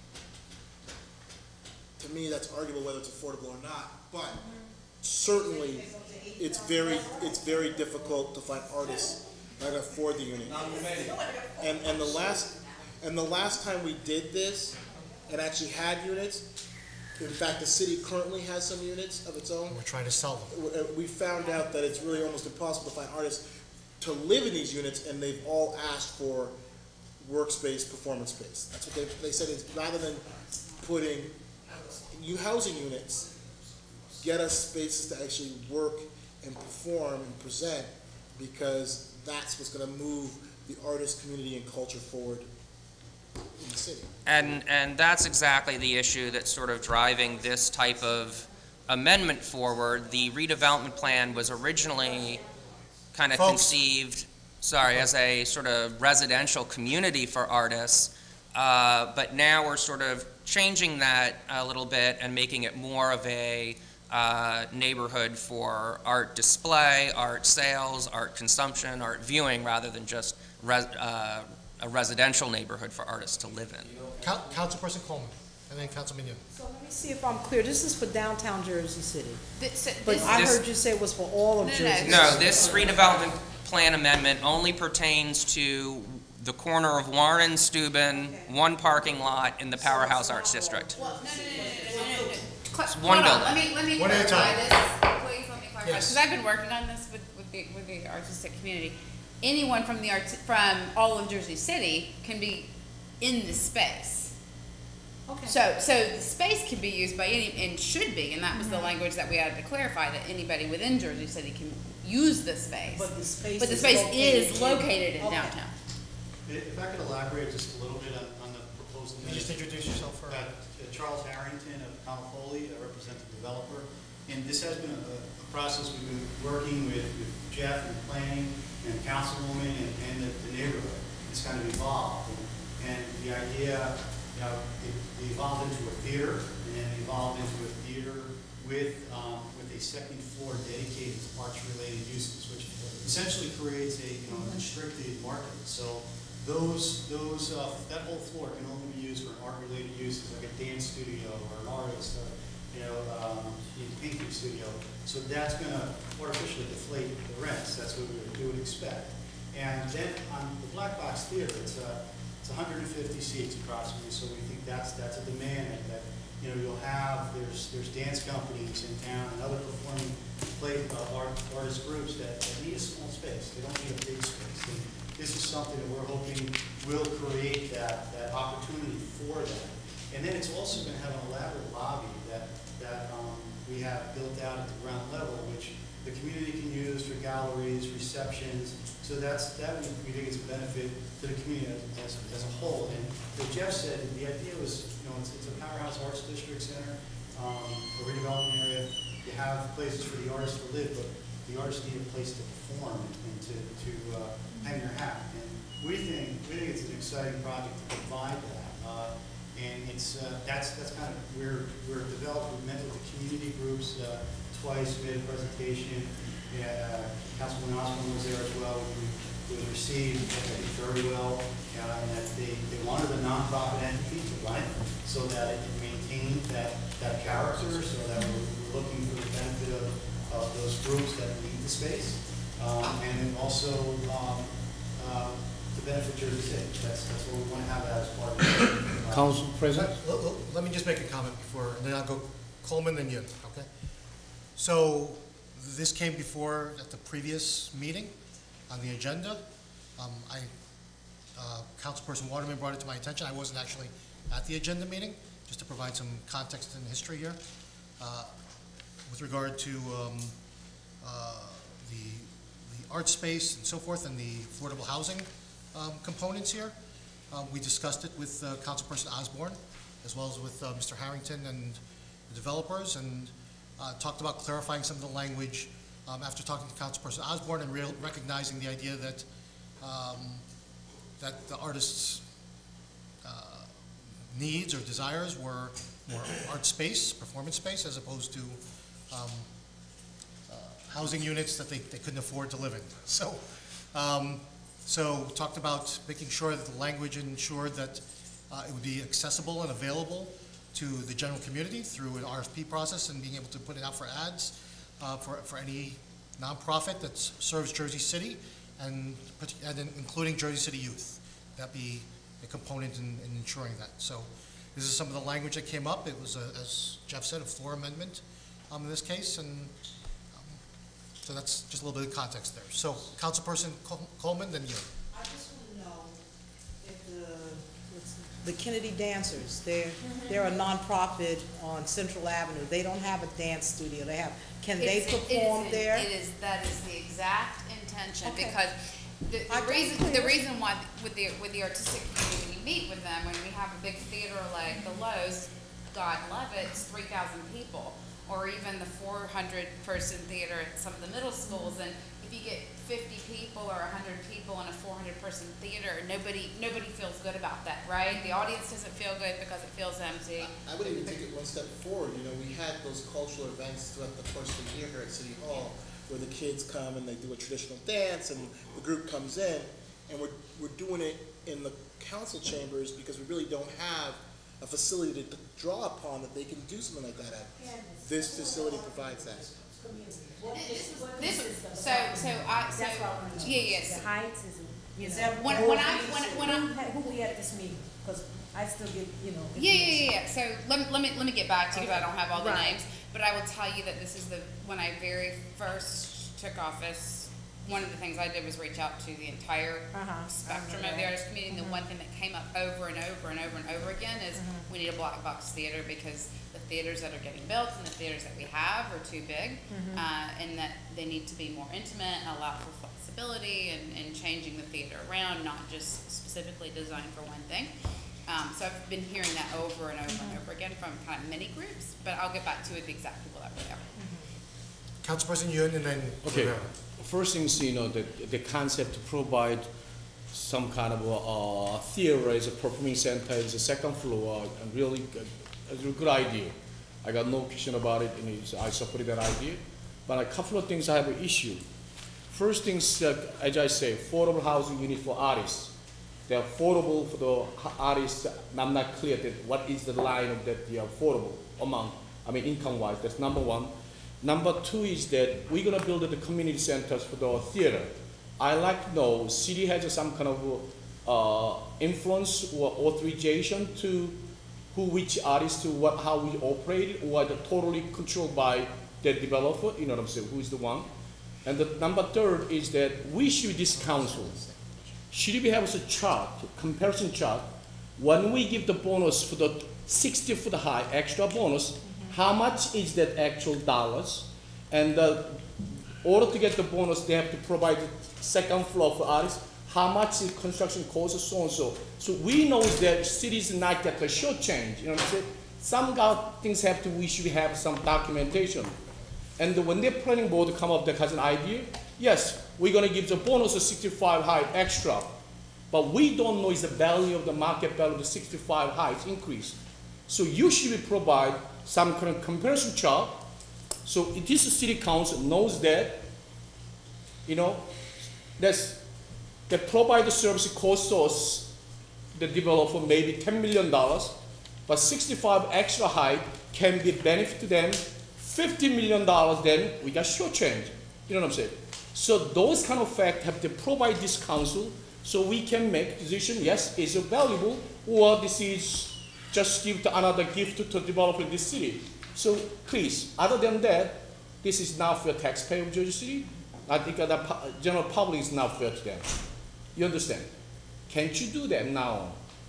to me, that's arguable whether it's affordable or not, but certainly, it's very difficult to find artists that can afford the unit. And the last time we did this and actually had units, in fact, the city currently has some units of its own. We're trying to sell them. We found out that it's really almost impossible to find artists to live in these units, and they've all asked for workspace, performance space. That's what they said is rather than putting housing units, get us spaces to actually work and perform and present, because that's what's going to move the artist community and culture forward in the city. And that's exactly the issue that's sort of driving this type of amendment forward. The redevelopment plan was originally kind of conceived, as a sort of residential community for artists, but now we're sort of changing that a little bit and making it more of a neighborhood for art display, art sales, art consumption, art viewing, rather than just a residential neighborhood for artists to live in. Councilperson Coleman, and then Councilman Yun. So let me see if I'm clear. This is for downtown Jersey City. But This- I heard you say it was for all of Jersey City. No, this redevelopment plan amendment only pertains to the corner of Warren and Steuben, one parking lot in the Powerhouse Arts District. It's one Hold on, building. let me One at a clarify time. this, please, let me clarify, Yes. because I've been working on this with the artistic community. Anyone from from all of Jersey City can be in the space. Okay. So the space can be used by any, and should be, and that was the language that we had to clarify, that anybody within Jersey City can use the space. But the space But the is space located is in- located in Okay. downtown. If I could elaborate just a little bit on the proposal. Can you just introduce yourself first? Charles Harrington of Conifoli, I represent the developer. And this has been a process we've been working with Jeff and planning and councilwoman and the neighborhood. It's kind of evolved. And the idea, it evolved into a theater, and it evolved into a theater with a second floor dedicated to arts-related uses, which essentially creates a restricted market. So that whole floor can only be used for art-related uses, like a dance studio or an artist, a painting studio. So that's going to artificially deflate the rents. That's what we would expect. And then on the Black Box Theater, it's 150 seats approximately. So we think that's a demand that you'll have. There's dance companies in town and other performing artist groups that need a small space. They don't need a big space. This is something that we're hoping will create that opportunity for them. And then it's also gonna have an elaborate lobby that we have built out at the ground level, which the community can use for galleries, receptions. So that we think is a benefit to the community as a whole. And what Jeff said, the idea was, it's a powerhouse arts district center, a redevelopment area. You have places for the artists to live, but the artists need a place to perform and to hang their hat. And we think it's an exciting project to provide that. And it's that's kind of we're developed. We met with the community groups twice, made a presentation. Councilman Osborne was there as well. We was received very well, and that they wanted a nonprofit entity to run it so that it maintained that character, so that we're looking for the benefit of those groups that need the space, and also to benefit Jersey City. That's what we want to have as part of it. Council President? Let me just make a comment before, and then I'll go Coleman, then you, okay? So this came before at the previous meeting on the agenda. Councilperson Waterman brought it to my attention. I wasn't actually at the agenda meeting, just to provide some context and history here. With regard to the art space and so forth and the affordable housing components here. We discussed it with Councilperson Osborne, as well as with Mr. Harrington and the developers, and talked about clarifying some of the language after talking to Councilperson Osborne and recognizing the idea that that the artist's needs or desires were more art space, performance space, as opposed to housing units that they couldn't afford to live in. So talked about making sure that the language ensured that it would be accessible and available to the general community through an RFP process and being able to put it out for ads for any nonprofit that serves Jersey City and including Jersey City Youth. That'd be a component in ensuring that. So this is some of the language that came up. It was, as Jeff said, a floor amendment in this case, and so that's just a little bit of context there. So, Councilperson Coleman, then you. I just want to know if the Kennedy Dancers, they're a nonprofit on Central Avenue. They don't have a dance studio. Can they perform there? That is the exact intention, Okay. because the reason why with the artistic community, when you meet with them, when we have a big theater like the Lowe's, God love it, it's 3,000 people. Or even the 400-person theater at some of the middle schools, and if you get 50 people or 100 people in a 400-person theater, nobody feels good about that, right? The audience doesn't feel good because it feels empty. I would even take it one step forward. We had those cultural events throughout the first of the year here at City Hall, where the kids come and they do a traditional dance, and the group comes in, and we're doing it in the council chambers because we really don't have a facility to draw upon that they can do something like that at. This facility provides that. Yes. The heights is that when I'm who we at this meeting? Because I still get Yeah. So let me get back to you, because I don't have all the Right. names, but I will tell you that this is when I very first took office. One of the things I did was reach out to the entire spectrum of the artist community. And the one thing that came up over and over and over and over again is we need a black box theater, because the theaters that are getting built and the theaters that we have are too big, and that they need to be more intimate and allow for flexibility and changing the theater around, not just specifically designed for one thing. So I've been hearing that over and over and over again from kind of many groups, but I'll get back to you with the exact people that were there. Councilperson Yun, and then Okay. First things, the concept to provide some kind of a theater as a performing center is the second floor, and really a good idea. I got no question about it, and I supported that idea. But a couple of things I have an issue. First things, as I say, affordable housing unit for artists. They're affordable for the artists. I'm not clear that what is the line of that the affordable amount, income-wise. That's number one. Number two is that we're gonna build the community centers for the theater. I like to know city has some kind of influence or authorization to which artists to how we operate it, or they're totally controlled by the developer. You know what I'm saying? Who is the one? And the number third is that we should, this council, should we have a chart, comparison chart, when we give the bonus for the 60-foot high extra bonus, how much is that actual dollars? And in order to get the bonus, they have to provide the second floor for artists. How much is construction costs, so and so. So we know that cities not get a short change. You know what I'm saying? Some things we should have some documentation. And when the planning board come up with has an idea, yes, we're going to give the bonus of 65 height extra, but we don't know is the value of the market value of the 65 height increase. So you should provide some kind of comparison chart. So this city council knows that, you know, that provide the service costs us, the developer, maybe $10 million, but 65 extra height can be benefit to them. $50 million, then we got short change. You know what I'm saying? So those kind of facts have to provide this council so we can make decision, yes, is it valuable, or this is just give to another gift to develop in this city. So please, other than that, this is not for taxpayer of Jersey City. I think the general public is not fair to them. You understand? Can't you do that now?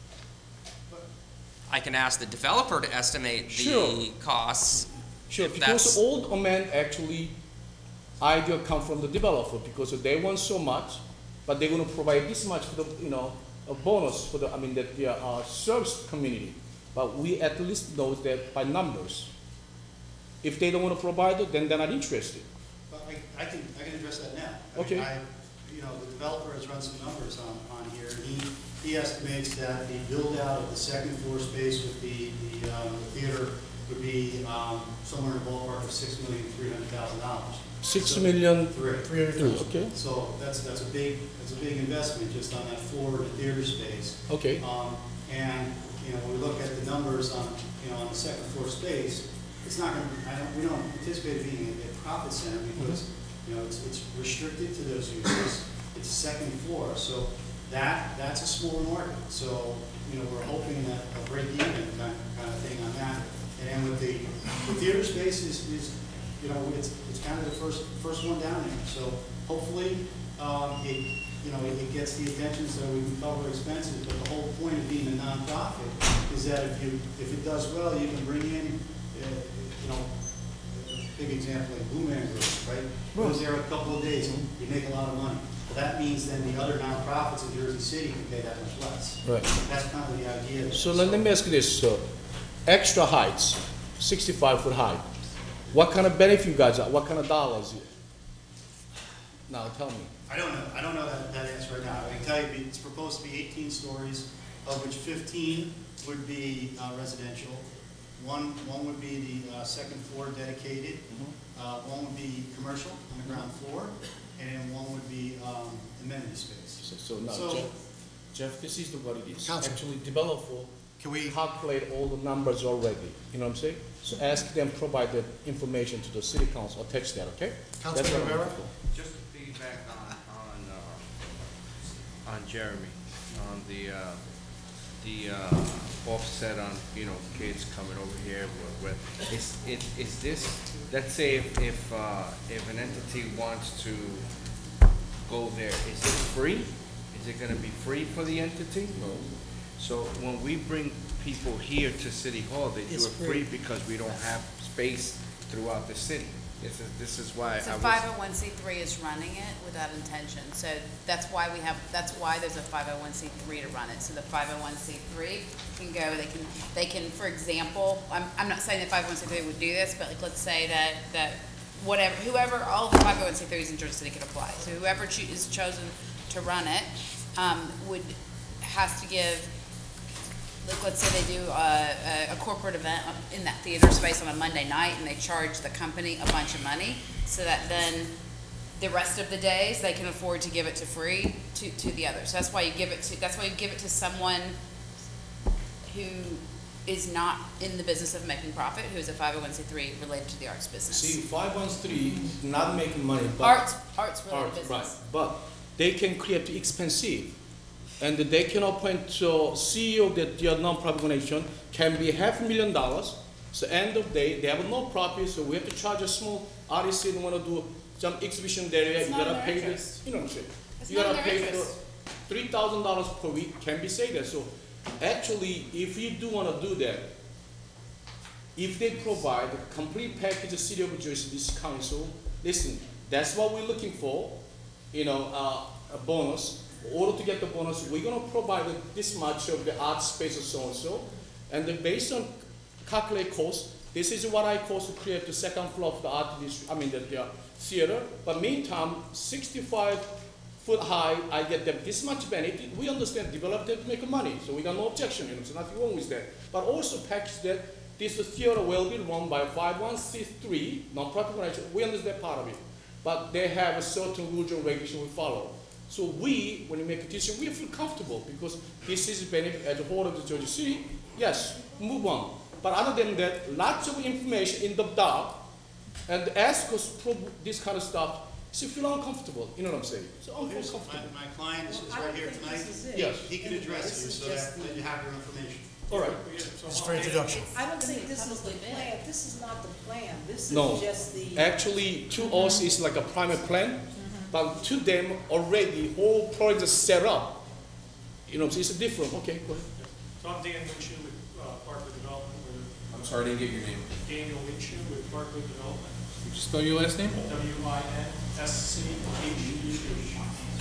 I can ask the developer to estimate the costs. Sure, because all amount actually idea come from the developer because they want so much, but they're going to provide this much for the, you know, a bonus for the, I mean, that they are service community. But we at least know that by numbers. If they don't want to provide it, then they're not interested. But I can address that now. Okay. You know, the developer has run some numbers on here. He estimates that the build out of the second floor space with the theater would be somewhere in the ballpark of $6,300,000. $6,300,000. Okay. So that's a big investment just on that floor of the theater space. Okay. And you know, when we look at the numbers on on the second floor space, it's not going to. We don't anticipate it being a profit center because it's restricted to those uses. It's second floor, so that's a smaller market. So we're hoping that a break even kind of thing on that. And with the theater space is it's kind of the first one down there. So hopefully it gets the attention so we can cover expenses. But the whole point of being a nonprofit is that if it does well, you can bring in a big example like Blue Man Group, right? Goes there a couple of days, you make a lot of money. Well, that means then the other nonprofits in Jersey City can pay that much less. Right. That's kind of the idea. So let me ask you this: extra heights, 65-foot height. What kind of benefit you guys are? What kind of dollars? Now tell me. I don't know. I don't know that answer right now. I can tell you it's proposed to be 18 stories, of which 15 would be residential. One would be the second floor dedicated. One would be commercial on the ground floor, and then one would be amenity space. So now, Jeff, this is what it is. Council. Actually, developer can we calculate all the numbers already? You know what I'm saying? So ask them provide the information to the city council. Attach that, okay? Councilman Rivera? Just to feedback on Jeremy, on the offset on kids coming over here. Is this, let's say if an entity wants to go there, is it free? Is it going to be free for the entity? No. So when we bring people here to City Hall, they do it free because we don't have space throughout the city. This is why So 501c3 is running it without intention. So that's why there's a 501c3 to run it. So the 501c3 can go, they can, for example, I'm not saying that 501c3 would do this, but like let's say that whoever, all of the 501c3s in Jersey City could apply. So whoever is chosen to run it has to give, like let's say they do a corporate event in that theater space on a Monday night and they charge the company a bunch of money so that then the rest of the days they can afford to give it to free to the others. So that's why you give it to someone who is not in the business of making profit, who is a 501c3 related to the arts business. See, 501c3 is not making money, but arts related business. Right. But they can create expensive. And they can appoint CEO that their non-profit organization can be $500,000. So end of day, they have no profit, so we have to charge a small artist who want to do some exhibition there. You gotta pay this. You know what I'm saying? You gotta pay $3,000 per week. Can be say that. So Actually, if you do want to do that, if they provide a complete package to City of Jersey, this council, listen, that's what we're looking for, a bonus. In order to get the bonus, we're going to provide this much of the art space or so-and-so, and then based on calculate cost, this is what I cost to create the second floor of the art the theater. But meantime, 65-foot high, I get them this much benefit. We understand developers to make money, so we got no objection, so nothing wrong with that. But also package that this theater will be run by 501c3, non-profit organization. We understand part of it, but they have a certain rules and regulation we follow. So when you make a decision, we feel comfortable because this is benefit as a whole of the Jersey City. Yes, move on. But other than that, lots of information in the dark, and ask us this kind of stuff. So you feel uncomfortable, you know what I'm saying? So uncomfortable. My client is right here tonight. Yes. He can address you so that you have your information. All right. Just for introduction. I don't think this is the plan. This is not the plan. This is No, just the. actually, to us, it's like a primary plan, but to them, already, whole project is set up. You know, so it's different. Okay, go ahead. So I'm Dan Winchue with Parkwood Development. I'm sorry, I didn't get your name. Daniel Winchue with Parkwood Development. Could you spell your last name? W-I-N-S-C-H.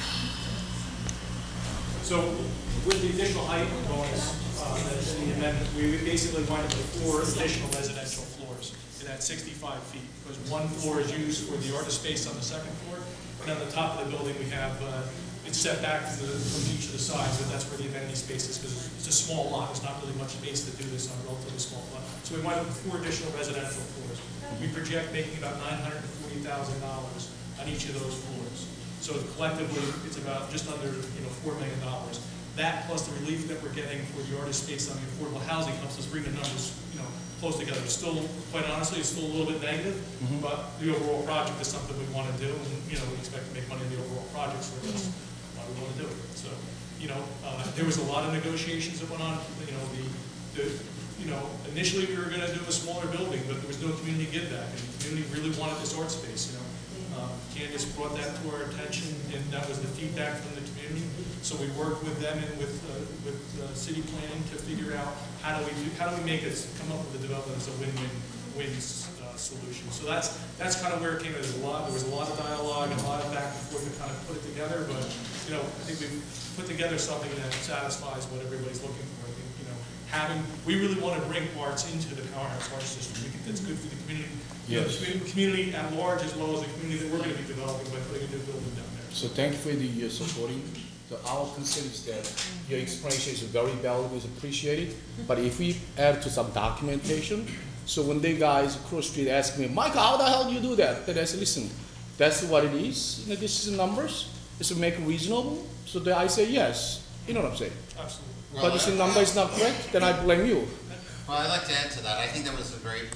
So with the additional height bonus, that's in the amendment, we basically wanted the 4 additional residential floors in that 65 feet. Because one floor is used for the artist space on the second floor, and on the top of the building we have, it's set back from each of the sides, and that's where the amenity space is, because it's a small lot. There's not really much space to do this on a relatively small lot. So we wanted 4 additional residential floors. We project making about $940,000 on each of those floors. So collectively, it's about just under $4 million. That plus the relief that we're getting for the artist space on the affordable housing helps us bring the numbers close together. Still, quite honestly, it's still a little bit negative, but the overall project is something we want to do, and we expect to make money in the overall project, so that's why we want to do it. So, there was a lot of negotiations that went on. Initially we were going to do a smaller building, but there was no community give back, and the community really wanted this art space. Candace brought that to our attention, and that was the feedback from the community. So we worked with them and with city planning to figure out how do we make it come up with the development as a win-win solution. So that's kind of where it came. There was a lot of dialogue and a lot of back and forth to kind of put it together. But I think we've put together something that satisfies what everybody's looking for. I think we really want to bring arts into the Powerhouse Arts District. We think that's good for the community. Yes. The community at large, as well as the community that we're going to be developing by putting a new building down there. So thank you for the supporting. Our concern is that your explanation is very valuable, is appreciated. But if we add to some documentation, so when the guys across the street ask me, Michael, how the hell do you do that? Then I say, listen, that's what it is. This is the numbers. It's to make it reasonable. So then I say yes. You know what I'm saying? Absolutely. But if the number is not correct, then I blame you. Well, I'd like to add to that. I think that was a great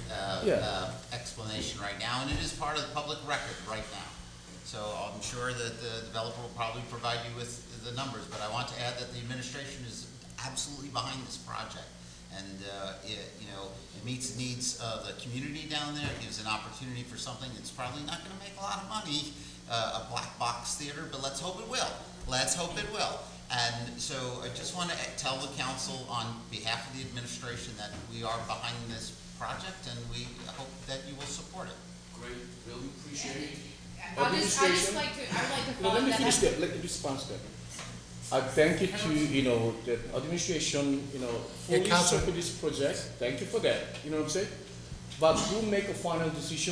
explanation right now, and it is part of the public record right now. So I'm sure that the developer will probably provide you with the numbers, but I want to add that the administration is absolutely behind this project. And it meets the needs of the community down there. It gives an opportunity for something that's probably not going to make a lot of money, a black box theater, but let's hope it will. Let's hope it will. And so I just want to tell the council on behalf of the administration that we are behind this project and we hope that you will support it. Great, really appreciate it. I would like to follow let me that finish up. that. Let me respond to that. I thank you to the administration fully support this project. Thank you for that. You know what I'm saying? But who make a final decision?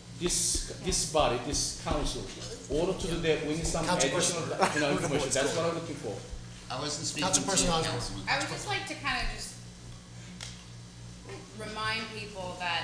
This body, this council, order to do that. We need some additional information. That's what I'm looking for. I wasn't speaking to you, Councilman. I would just like to kind of just remind people that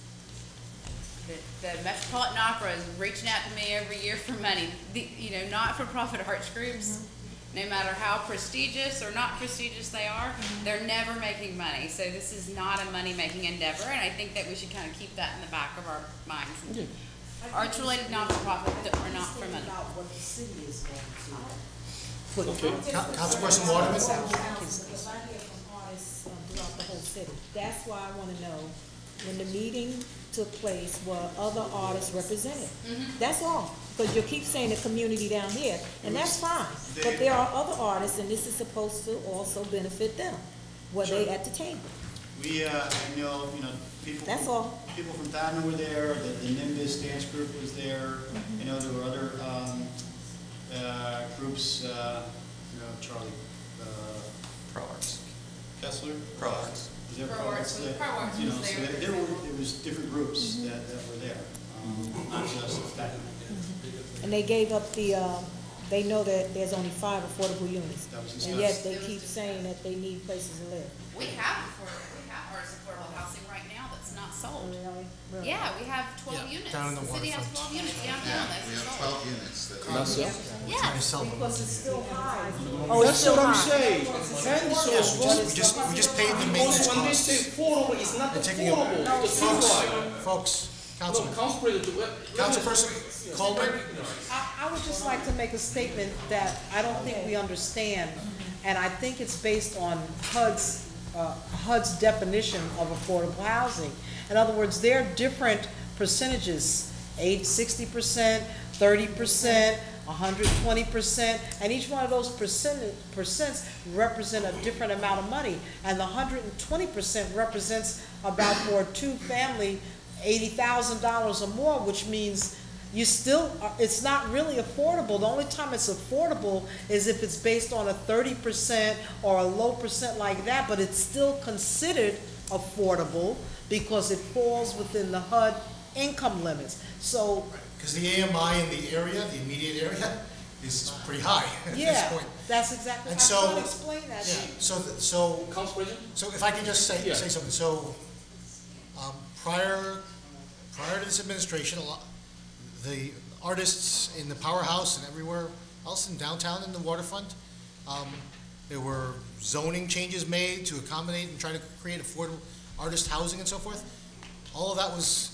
the Metropolitan Opera is reaching out to me every year for money. Not-for-profit arts groups, no matter how prestigious or not prestigious they are, they're never making money. So this is not a money-making endeavor, and I think that we should kind of keep that in the back of our minds. Arts-related not-for-profit are not for money. What the city is going to put. Councilperson Waterman. If I hear from artists throughout the whole city, that's why I want to know when the meeting took place, were other artists represented? That's all. Because you keep saying the community down here, and that's fine. But there are other artists, and this is supposed to also benefit them, were they at the table. We, I know, people. That's all. People from Thaddeus were there, the Nimbus dance group was there. You know, there were other, groups, Charlie, Pro Arts. Kessler? Pro Arts. Was there Pro Arts was- Pro Arts You know, was so there. there was different groups that were there, not just Thaddeus. And they gave up the, they know that there's only 5 affordable units. That was And yet discussed. they keep saying that they need places to live. We have artist affordable housing right now that's not sold. Really? Really? Yeah, we have 12 units. down in the city has waterfront. 12 units downtown Yeah, that's we have sold. 12 units that. That's it. Yes. Because it's still high. That's what I'm saying. And so, We just paid the maintenance when they costs. say affordable, it's not They're taking a- affordable. It's the Folks, Councilman, Council President, Councilperson Coleman, I would just like to make a statement that I don't think we understand, and I think it's based on HUD's definition of affordable housing. In other words, there are different percentages, 60%, 30%, 120%, and each one of those percents represent a different amount of money. And the 120% represents about, for a two-family, $80,000 or more, which means you still, it's not really affordable. The only time it's affordable is if it's based on a 30% or a low percent like that, but it's still considered affordable because it falls within the HUD income limits. So, because the AMI in the area, the immediate area, is pretty high at this yeah, point. that's exactly, And I'm so- trying to explain that to you. So if I can just say something, so, prior to this administration, the artists in the Powerhouse and everywhere else in downtown and the waterfront, there were zoning changes made to accommodate and try to create affordable artist housing and so forth. All of that was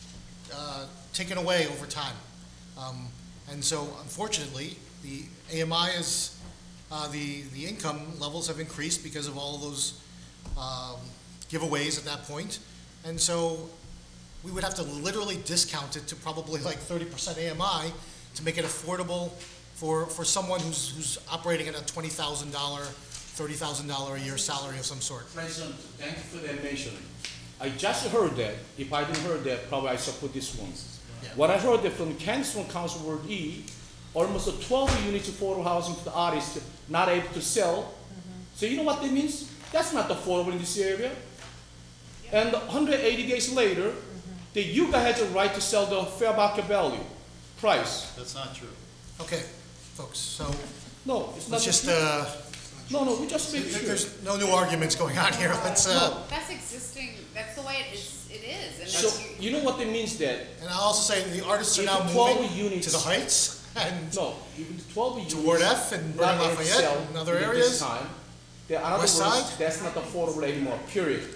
taken away over time. And so unfortunately, the AMI is, the income levels have increased because of all of those giveaways at that point. And so we would have to literally discount it to probably like 30% AMI to make it affordable for someone who's operating at a $20,000, $30,000 a year salary of some sort. President, thank you for that mentioning. I just heard that. If I didn't heard that, probably I support this one. What I heard that from Kensington Council Ward E, almost 12 units of affordable housing to the artists not able to sell. So you know what that means? That's not affordable in this area. And 180 days later, that you guys have the right to sell the fair market value price. That's not true. Okay, folks, so No, it's not. let's just, No, we just make sure. there's no new arguments going on here. Let's, That's existing, that's the way it is. And So that's you know what that means that and I'll also say the artists are If now the 12 moving units- to the Heights and no, even the 12 units. Ward F and not Burnham able to Lafayette sell and other within areas. this time. In other West words, Side? that's not affordable anymore, period.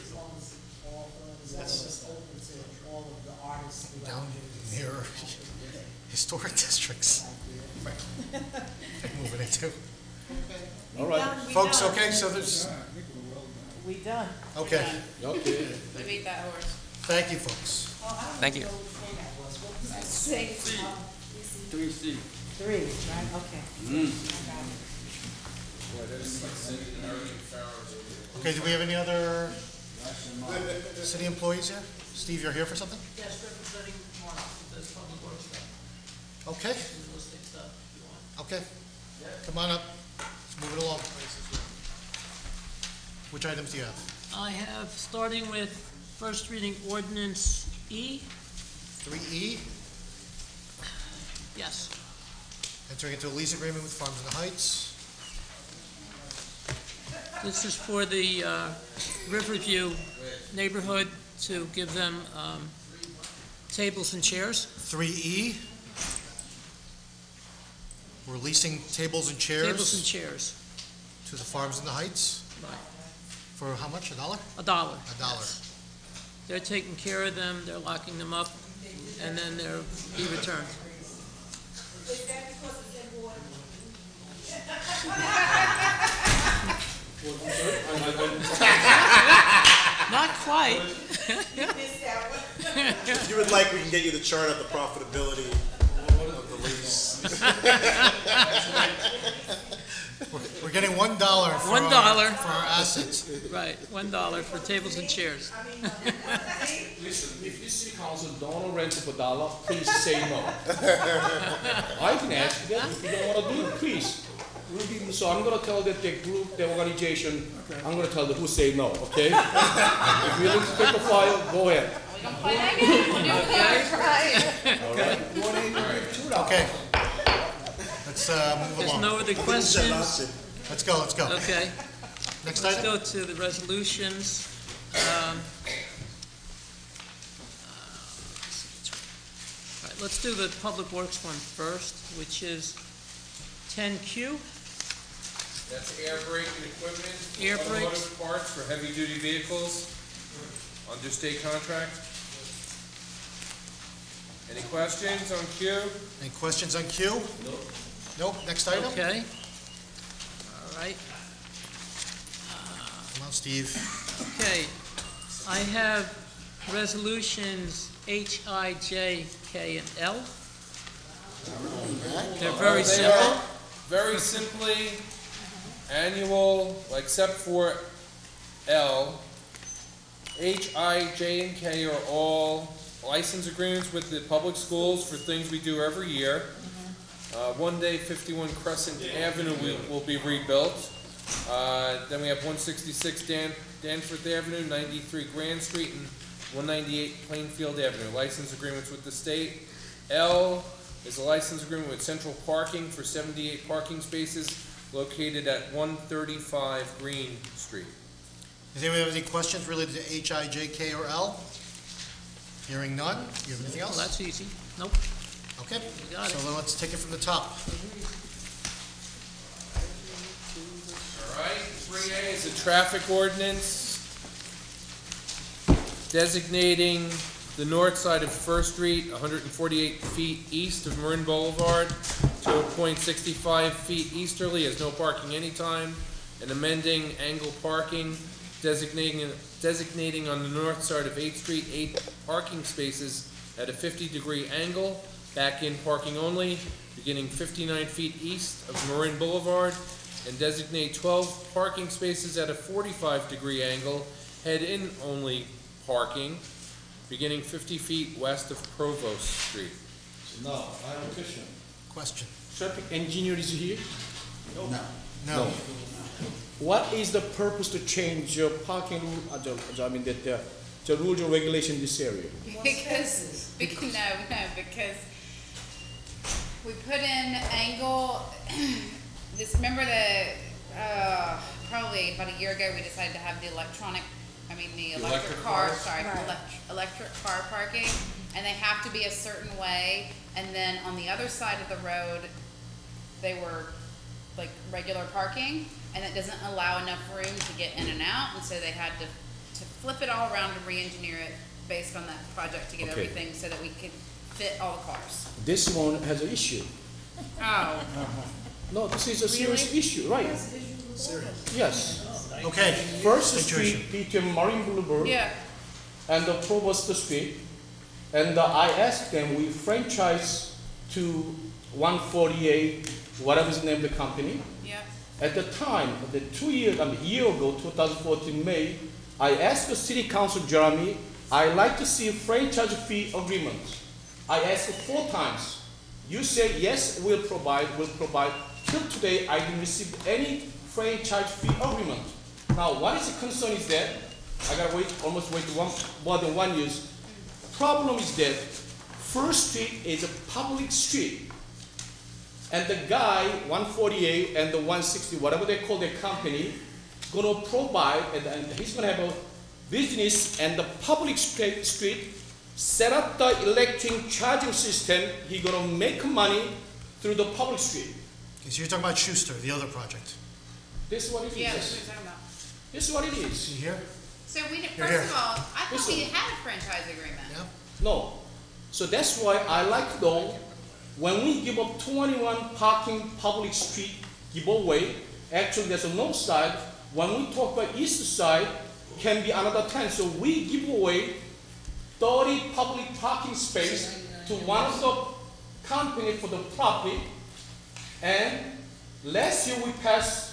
down near historic districts. They're moving into. All right. Folks, okay, so there's, We done. okay, Okay. we beat that horse. thank you, folks. Thank you. 6, 3C. 3, right, okay. Okay, do we have any other city employees here? Steve, you're here for something? Yes, representing Mark, that's Public Works. Okay, okay, come on up, let's move it along. Which items do you have? I have, starting with first reading ordinance E. 3E, Yes. entering into a lease agreement with Farms in the Heights. This is for the Riverview neighborhood to give them tables and chairs. 3E, we're leasing tables and chairs. Tables and chairs, To the Farms in the Heights, right. for how much, $1? $1. $1. Yes. They're taking care of them, they're locking them up, and then they'll be returned. Not quite. If you would like, we can get you the chart of the profitability of the lease. We're getting $1 for $1. for our assets. Right, $1 for tables and chairs. Listen, if the city council don't rent for $1, please say no. I can ask them if you don't want to do it, please. We'll give you, so I'm gonna tell that the group, the organization, I'm gonna tell them who say no, okay? If you're looking to take a file, go ahead. Okay. Let's move There's along. no other questions? Let's go, let's go. Okay. Next Let's item? go to the resolutions. All right, let's do the Public Works one first, which is 10Q. That's air braking equipment. Air brakes. Automotive parts for heavy-duty vehicles under state contract. Any questions on Q? Any questions on Q? Nope. Next item? Okay. All right. Come on, Steve. Okay. I have resolutions H, I, J, K, and L. They're very They simple. are very simply annual, except for L. H, I, J, and K are all license agreements with the public schools for things we do every year. One day 51 Crescent Avenue will be rebuilt. Then we have 166 Danforth Avenue, 93 Grand Street, and 198 Plainfield Avenue. License agreements with the state. L is a license agreement with Central Parking for 78 parking spaces located at 135 Green Street. Does anyone have any questions related to H, I, J, K, or L? Hearing none. You have anything else? Well, that's easy. Nope. Okay. You got So it. then let's take it from the top. All right, 3A is a traffic ordinance designating the north side of First Street, 148 feet east of Marin Boulevard, to a point 65 feet easterly as no parking anytime, and amending angle parking, designating on the north side of 8th Street 8 parking spaces at a 50-degree angle, back-in parking only, beginning 59 feet east of Marin Boulevard, and designate 12 parking spaces at a 45-degree angle, head-in only parking, beginning 50 feet west of Provost Street. No, I have a question. Question. Traffic engineer is here? No. No. What is the purpose to change your parking rule, I mean, the rules and regulation in this area? Because we put in angle, remember probably about a year ago, we decided to have the electric car, electric car parking, and they have to be a certain way, and then on the other side of the road, they were like regular parking, and it doesn't allow enough room to get in and out, and so they had to flip it all around and re-engineer it based on that project to get Okay. everything so that we could fit all the cars. This one has an issue. Oh. No, this is a serious issue, right? Serious. Yes. Okay. First Situation. Street between Marine Boulevard Yeah. and the Provost Street, and I asked them, we franchise to 148, whatever is the name of the company. Yeah. At the time, a year ago, 2014 May, I asked the City Council, Jeremy, I'd like to see a franchise fee agreement. I asked 4 times. You said, yes, we'll provide. Till today, I didn't receive any franchise fee agreement. Now, what is the concern is that, I gotta almost wait more than 1 year. Problem is that First Street is a public street. And the guy, 148 and the 160, whatever they call their company, gonna provide, and he's gonna have a business and the public street, set up the electric charging system, he gonna make money through the public street. Okay, so you're talking about Schuster, the other project. This is what it is. Yeah, that's what you're talking about. This is what it is. See here? So we, Here, first here. of all, I thought Listen. we had a franchise agreement. Yeah. No. So that's why I like to know, when we give up 21 parking public street giveaway, actually there's a north side, when we talk about east side, can be another 10. So we give away 30 public parking space to one of the company for the property, And last year we passed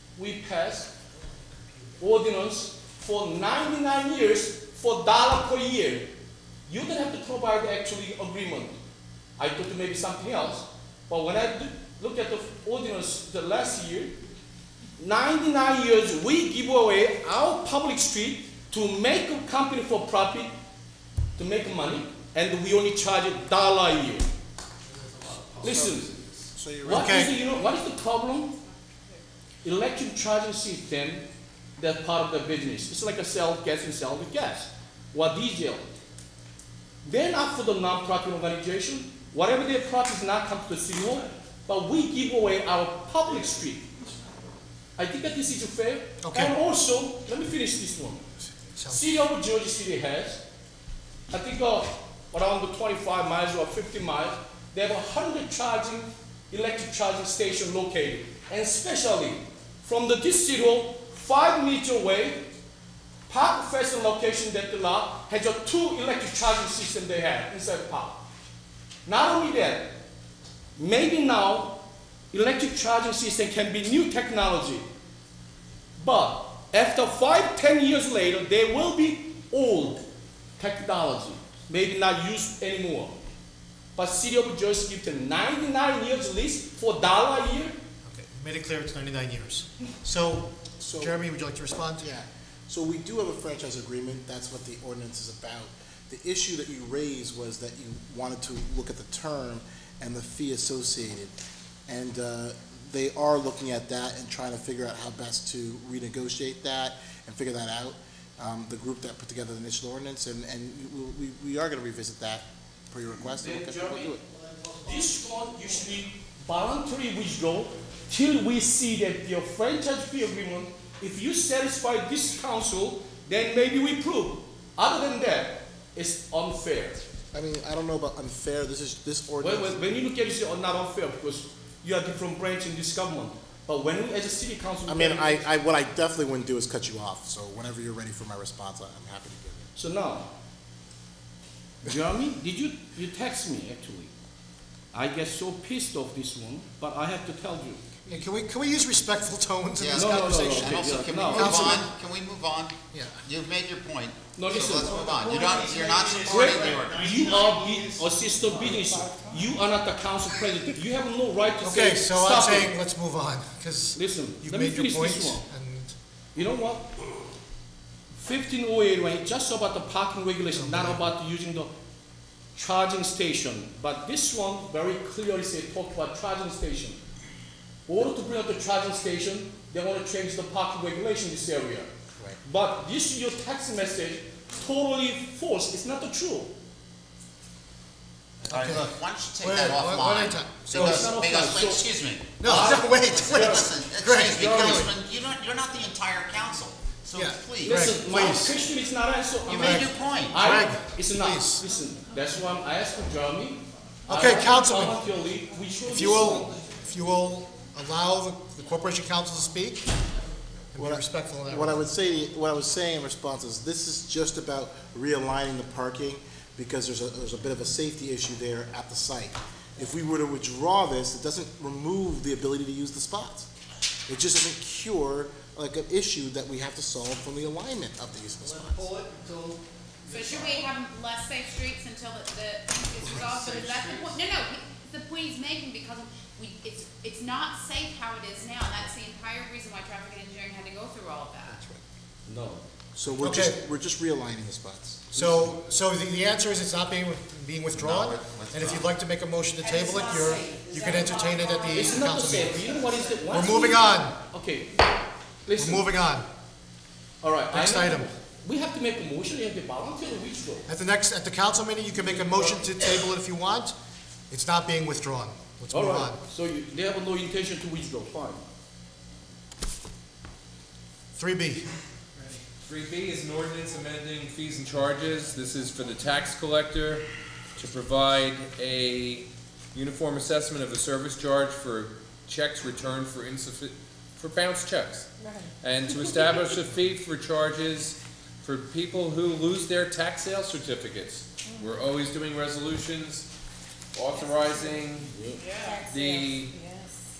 ordinance for 99 years for $1 per year. You don't have to provide actually agreement. I thought it may be something else, but when I look at the ordinance the last year, 99 years we give away our public street to make a company for profit, to make money, and we only charge $1 a year. Listen, what is the problem? Electric charging system, that's part of the business. It's like a gas and sell with gas or diesel. Then after the non-profit organization, whatever their profit is not come to the city hall, but we give away our public street. I think that this is fair. Okay. And also, let me finish this one. City of Jersey City has, I think around the 25 miles or 50 miles, they have 100 electric charging stations located. And especially from this city hall, 5 meters away, Park Fashion location that the lot has a 2 electric charging system they have inside Park. Not only that, maybe now electric charging system can be new technology, but after 5-10 years later, they will be old technology, maybe not used anymore. But City of Jersey gives them 99 years lease for $1 a year. Okay, made it clear it's 99 years. So Jeremy, would you like to respond? Yeah. So we do have a franchise agreement. That's what the ordinance is about. The issue that you raised was that you wanted to look at the term and the fee associated. And they are looking at that and trying to figure out how best to renegotiate that and figure that out. The group that put together the initial ordinance, and we are going to revisit that per your request. And we'll do it. This one usually voluntary withdrawal till we see that your franchise fee agreement, if you satisfy this council, then maybe we prove. Other than that, it's unfair. I mean, I don't know about unfair. This ordinance. Well, when you look at it, it's not unfair because you are different branch in this government. But when we, as a city council, I mean, what I definitely wouldn't do is cut you off. So whenever you're ready for my response, I'm happy to give it. So now, Jeremy, did you text me actually? I get so pissed off this one, but I have to tell you. Yeah, can we use respectful tones in this No, conversation? And also, can we move on? Can we move on? Yeah. You've made your point. No, listen. So let's move on. You're not supporting the ordinance. You are the assistant business. You are not the council president. You have no right to say, Okay, so I'm stop saying it. let's move on, because Listen, you've let me made your finish point. this one. And You know what? 1508 when it's just about the parking regulation, not about using the charging station. But this one very clearly talk about charging station. In order to bring up the charging station, they want to change the parking regulation in this area. Right. But this your text message totally false. It's not the truth. All right, look, why don't you take Wait, that one offline? at a time. Because, excuse me. No, wait. Listen, Greg, excuse me, go ahead. Councilman, you're not the entire council, so Yeah. please. Listen, Greg, my please. question is not answered. You made your point. Greg, It's not. please. Listen, that's why I'm asking Jeremy. Okay, Councilman, if if you will allow the corporation council to speak and be respectful in that. What I was saying in response is this is just about realigning the parking because there's a bit of a safety issue there at the site. If we were to withdraw this, it doesn't remove the ability to use the spots. It just doesn't cure like an issue that we have to solve from the alignment of the use of the spots. So should we have less safe streets until the thing gets resolved? So is that the point? No, it's the point he's making because it's not safe how it is now, and that's the entire reason why traffic and engineering had to go through all of that. No. So we're just realigning the spots. So the answer is it's not being withdrawn, and if you'd like to make a motion to table it, you can entertain it at It's the not the council same. meeting. You know what is the? We're moving on. Okay. We're Listen. moving on. All right. Next item. We have to make a motion. You have to volunteer or withdraw. At the council meeting, you can make a motion to table it if you want. It's not being withdrawn. Let's All move right. on. So they have no intention to withdraw. Fine. 3B. 3B is an ordinance amending fees and charges. This is for the tax collector to provide a uniform assessment of the service charge for checks returned for bounced checks. And to establish a fee for charges for people who lose their tax sale certificates. We're always doing resolutions authorizing the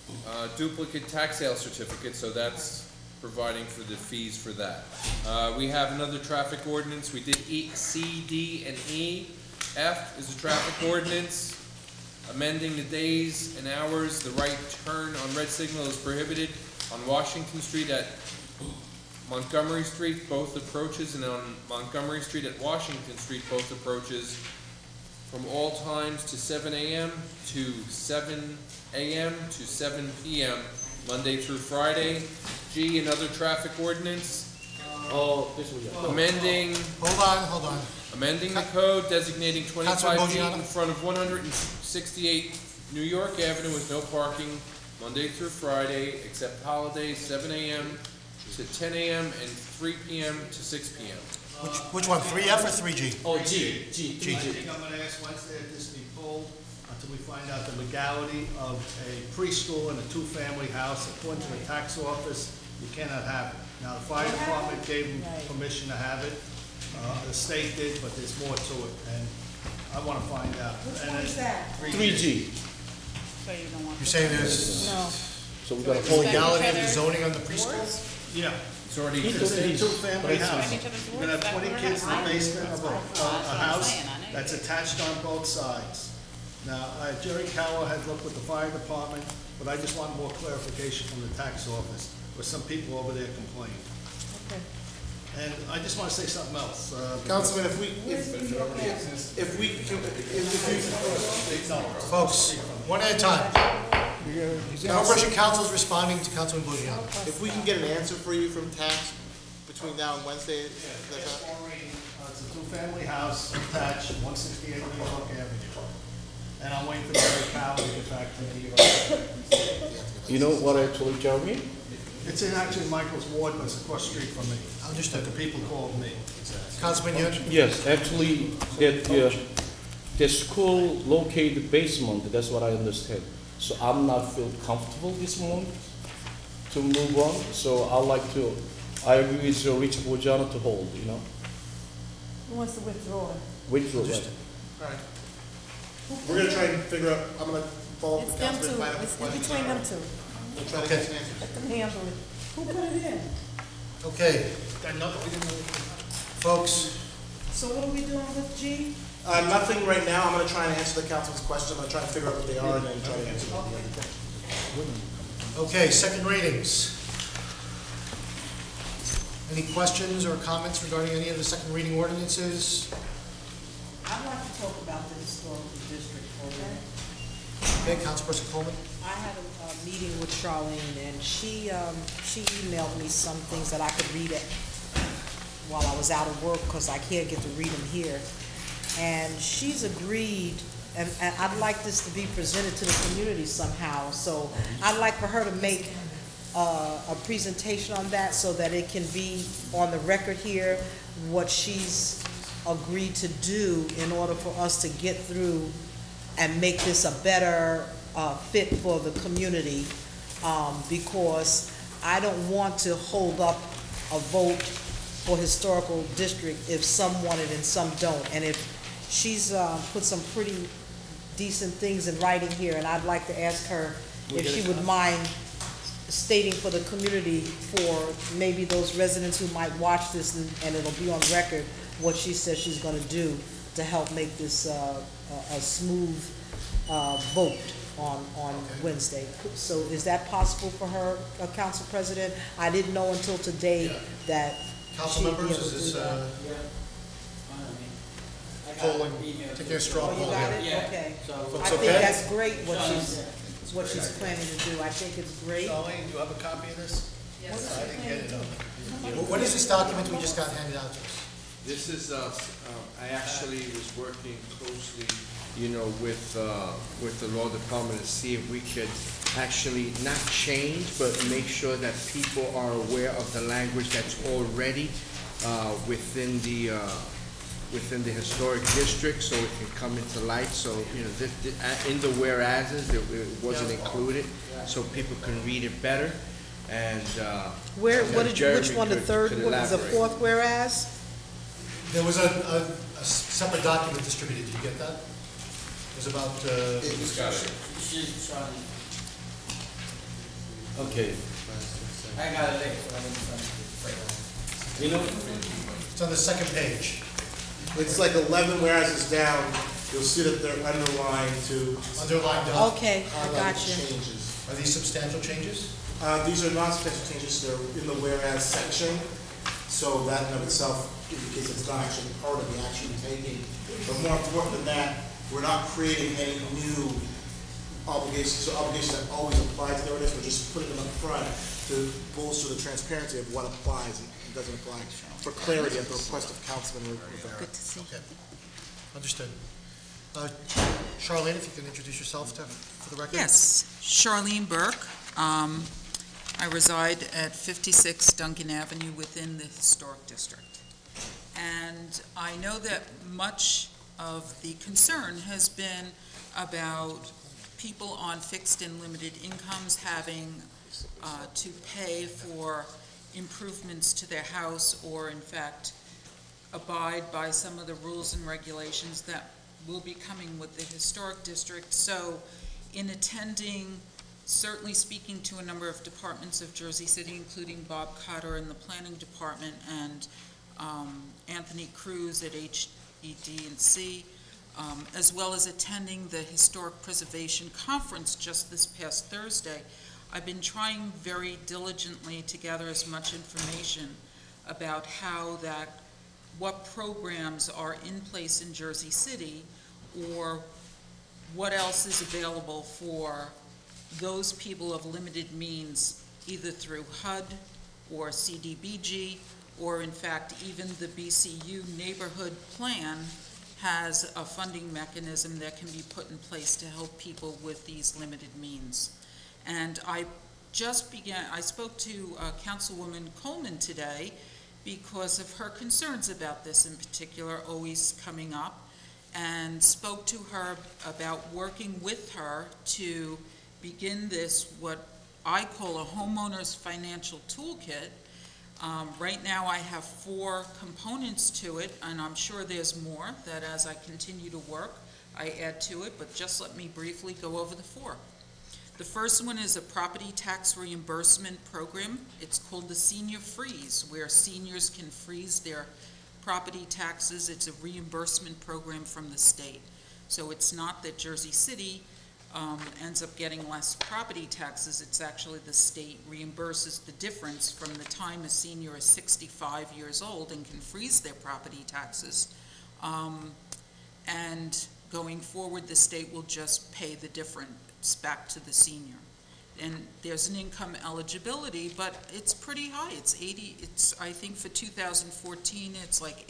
duplicate tax sale certificate, so that's providing for the fees for that. We have another traffic ordinance. We did E, C, D, and E. F is a traffic ordinance, amending the days and hours. The right turn on red signal is prohibited on Washington Street at Montgomery Street, both approaches, and on Montgomery Street at Washington Street, both approaches, from all times to 7 a.m. to 7 a.m. to 7 p.m., Monday through Friday. G, another traffic ordinance. This one. Amending. Hold on. Amending the code designating 25 feet Boggiano. in front of 168 New York Avenue with no parking Monday through Friday, except holidays, 7 a.m. to 10 a.m. and 3 p.m. to 6 p.m. Which one, 3F or 3G? I think I'm gonna ask Wednesday that this be pulled until we find out the legality of a preschool and a two-family house. According to the tax office, you cannot have it. Now, the fire department gave them permission to have it. The state did, but there's more to it, and I wanna find out. Which one is that? 3G. So you don't want. You're saying there's No. So we got a the legality of the zoning on the preschool? Yeah. It's already It's a existing. two-family house. Spreading each other's You're gonna have words, 20 that's kids in the what we're basement of a house saying, I know. that's attached on both sides. Now, Jerry Cowell had looked with the fire department, but I just want more clarification from the tax office, where some people over there complained. Okay. And I just wanna say something else. Councilman, if we, Folks, one at a time. Corporation Counsel is responding to Councilman Boggiano. if we can get an answer for you from tax between now and Wednesday, It's a two-family house attached, 168 New York Avenue. And I'm waiting for Jerry Cowell to get back to me. You know what actually, Jeremy? It's in actually Michael's ward, but it's across the street from me. Understood. But the people called me. Councilman Yun? Yes, actually, the school located basement, that's what I understand. So I'm not feel comfortable this month to move on, so I agree with Richard Bojano to hold, you know? Who wants to withdraw? Withdraw, right. Alright. We're gonna try and figure out, I'm gonna follow up It's with them Councilman. two, find out it's when- between them two. We'll try to get some answers. Let them handle it. Who put it in? Okay, folks, So what are we doing with G? Nothing right now, I'm gonna try and answer the councilman's question, I'm gonna try and figure out what they are and then try to answer them. okay, second readings. Any questions or comments regarding any of the second reading ordinances? I'd like to talk about the historical district program. Okay, Councilperson Coleman? I had a meeting with Charlene, and she emailed me some things that I could read it while I was out of work, because I can't get to read them here. And she's agreed, and I'd like this to be presented to the community somehow, so I'd like for her to make a presentation on that so that it can be on the record here, what she's agreed to do in order for us to get through and make this a better fit for the community, because I don't want to hold up a vote for historical district if some want it and some don't. And if she's put some pretty decent things in writing here, and I'd like to ask her if she would mind stating for the community, for maybe those residents who might watch this, and it'll be on record, what she says she's gonna do to help make this a smooth vote on Wednesday. So is that possible for her, Council President? I didn't know until today that Council she'd be members, able to is do this, that. polling, taking a straw Oh, you poll got here? it? Okay. Folks I think okay? that's great, what she's planning to do. I think it's great. Charlene, do you have a copy of this? Yes. I didn't get it. What is this document we just got handed out to us? This is, I actually was working closely, you know, with the law department to see if we could actually not change, but make sure that people are aware of the language that's already within the historic district, so it can come into light. So, you know, in the whereases, it wasn't included, so people can read it better. And Where, and what did you, which Jeremy one, the could third, what was the elaborate. fourth whereas? There was a separate document distributed, did you get that? It was about, Okay. I got it late, so I didn't you know? It's on the second page. It's like 11 whereas down, you'll see that they're underlined to. Underlined. Okay, I highlight got you. Changes. Are these substantial changes? These are not substantial changes, they're in the whereas section, so that in of itself indicates it's not actually part of the action taking. But more important than that, we're not creating any new obligations, so obligations that always apply to the ordinance, we're just putting them up front to bolster the transparency of what applies and doesn't apply, for clarity at the request of Councilman Rivera. Good to see. Okay. Understood. Charlene, if you can introduce yourself for the record. Yes, Charlene Burke. I reside at 56 Duncan Avenue within the Historic District. And I know that much of the concern has been about people on fixed and limited incomes having to pay for improvements to their house, or in fact abide by some of the rules and regulations that will be coming with the Historic District. So in attending, certainly speaking to a number of departments of Jersey City, including Bob Cotter in the Planning Department and Anthony Cruz at HED&C, as well as attending the Historic Preservation Conference just this past Thursday, I've been trying very diligently to gather as much information about what programs are in place in Jersey City, or what else is available for those people of limited means, either through HUD or CDBG, or in fact even the BCU neighborhood plan has a funding mechanism that can be put in place to help people with these limited means. And I spoke to Councilwoman Coleman today because of her concerns about this in particular always coming up, and spoke to her about working with her to begin this, what I call a homeowner's financial toolkit. Right now I have 4 components to it, and I'm sure there's more that as I continue to work, I add to it, but just let me briefly go over the 4. The first one is a property tax reimbursement program. It's called the Senior Freeze, where seniors can freeze their property taxes. It's a reimbursement program from the state. So it's not that Jersey City ends up getting less property taxes. It's actually the state reimburses the difference from the time a senior is 65 years old and can freeze their property taxes. And going forward, the state will just pay the difference back to the senior. And there's an income eligibility, but it's pretty high. It's I think for 2014, it's like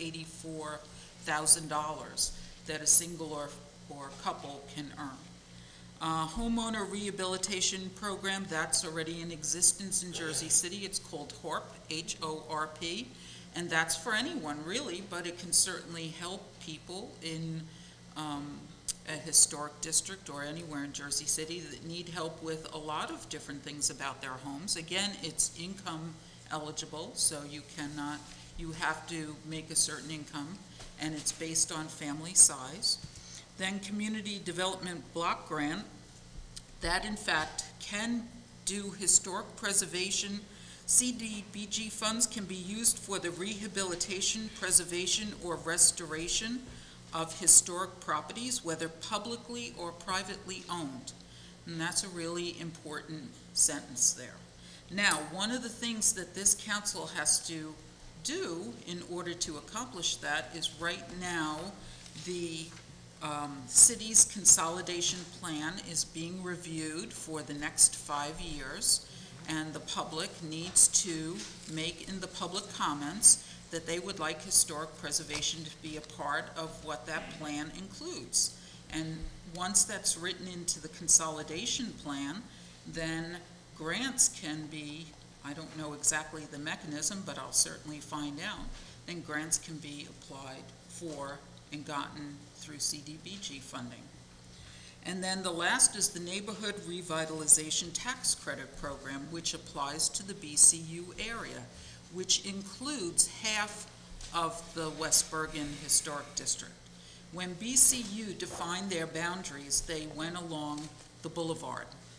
$84,000 that a single or couple can earn. Homeowner rehabilitation program, that's already in existence in Jersey City. It's called HORP, H-O-R-P, and that's for anyone really, but it can certainly help people in a historic district or anywhere in Jersey City that need help with a lot of different things about their homes. Again, it's income eligible, so you have to make a certain income, and it's based on family size. Then Community Development Block Grant, that in fact can do historic preservation. CDBG funds can be used for the rehabilitation, preservation, or restoration of historic properties, whether publicly or privately owned. And that's a really important sentence there. Now, one of the things that this council has to do in order to accomplish that is right now the city's consolidation plan is being reviewed for the next 5 years, and the public needs to make in the public comments that they would like historic preservation to be a part of what that plan includes. And once that's written into the consolidation plan, then grants can be, I don't know exactly the mechanism, but I'll certainly find out, then grants can be applied for and gotten through CDBG funding. And then the last is the Neighborhood Revitalization Tax Credit Program, which applies to the BCU area, which includes half of the West Bergen Historic District. When BCU defined their boundaries, they went along the boulevard.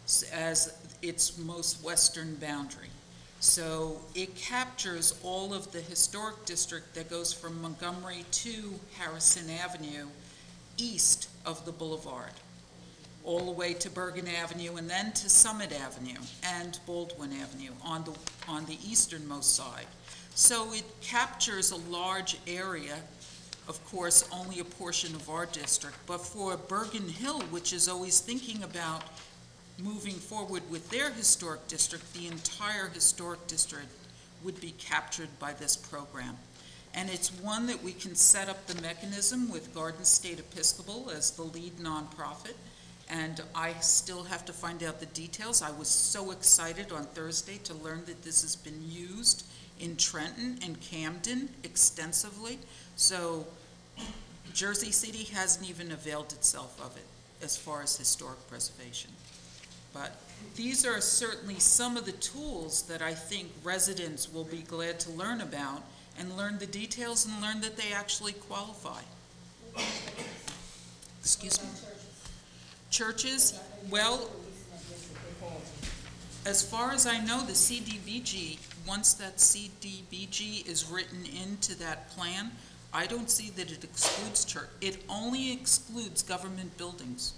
as its most western boundary. So it captures all of the historic district that goes from Montgomery to Harrison Avenue, east of the boulevard, all the way to Bergen Avenue and then to Summit Avenue and Baldwin Avenue on the easternmost side. So it captures a large area, of course, only a portion of our district, but for Bergen Hill, which is always thinking about moving forward with their historic district, the entire historic district would be captured by this program. And it's one that we can set up the mechanism with Garden State Episcopal as the lead nonprofit. And I still have to find out the details. I was so excited on Thursday to learn that this has been used in Trenton and Camden extensively. So Jersey City hasn't even availed itself of it as far as historic preservation. But these are certainly some of the tools that I think residents will be glad to learn about and learn the details and learn that they actually qualify. Excuse me. Churches, well, as far as I know, the CDBG, once that CDBG is written into that plan, I don't see that it excludes church. It only excludes government buildings.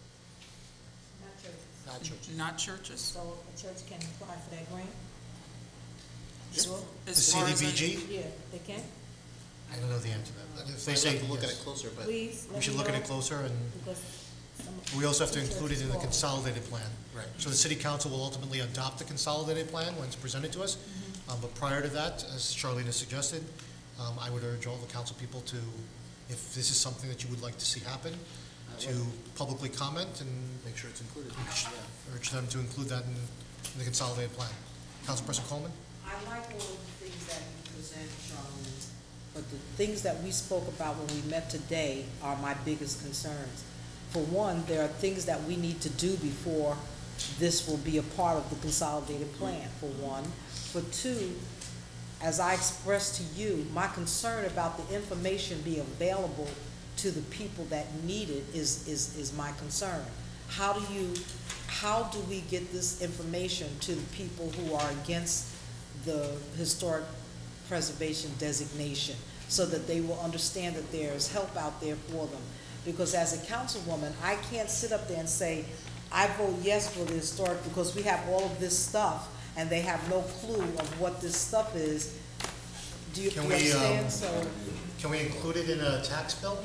Not churches. Not churches. So a church can apply for that grant? As The far as I- CDBG? Yeah, they can? I don't know the answer to that. If they I'd say like to look at yes. it closer, but Please, We should look at it closer, and we also have to include it in the consolidated plan. Right. So the city council will ultimately adopt the consolidated plan when it's presented to us. But prior to that, as Charlene has suggested, I would urge all the council people to, if this is something that you would like to see happen, to publicly comment and make sure it's included. urge them to include that in the consolidated plan. Councilperson Coleman? I like all of the things that you present, Charlene, but the things that we spoke about when we met today are my biggest concerns. For one, there are things that we need to do before this will be a part of the consolidated plan, for one. For two, as I expressed to you, my concern about the information being available to the people that need it is my concern. How do we get this information to the people who are against the historic preservation designation so that they will understand that there's help out there for them? Because as a councilwoman, I can't sit up there and say, I vote yes for the historic because we have all of this stuff and they have no clue of what this stuff is. Do you understand? Can we include it in a tax bill?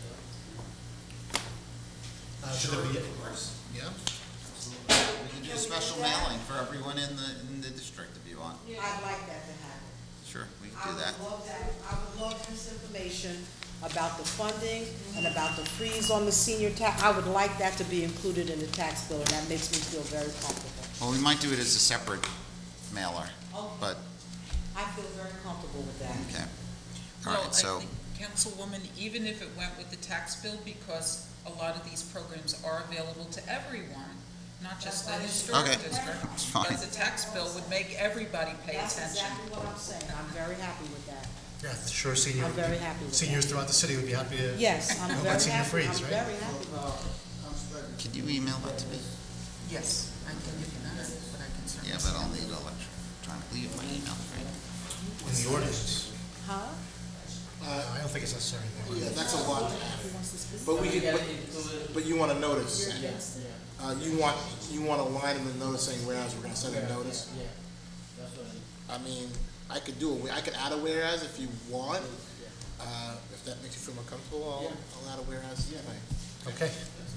Sure, of course. Yeah? We can do a special mailing for everyone in the district if you want. I'd like that to happen. Sure, we can do that. I would love this information about the funding and about the freeze on the senior tax. I would like that to be included in the tax bill, and that makes me feel very comfortable. Well, we might do it as a separate mailer, but, I feel very comfortable with that. okay. All Well, right, so, I think, Councilwoman, even if it went with the tax bill, because a lot of these programs are available to everyone, not just the historic Okay. district. It's fine. But the tax bill would make everybody pay That's attention. exactly what I'm saying. I'm very happy with that. Yeah, sure, I'm very happy with that. seniors throughout the city would be happy to. Yes, I'm know very about senior happy. freeze, I'm right? very happy with that. can you email that to me? Yes, I can give you that, but I can certainly. Yeah, but I'll need electronic, my email, right? In the ordinance. Huh? I don't think it's necessary. Yeah, that's a lot to add. But we could, but you want a notice. Yes. You want a line in the notice saying whereas we're gonna send a notice? Yeah, that's what I mean, I could do I could add a whereas if you want. If that makes you feel more comfortable, I'll add a whereas. Okay.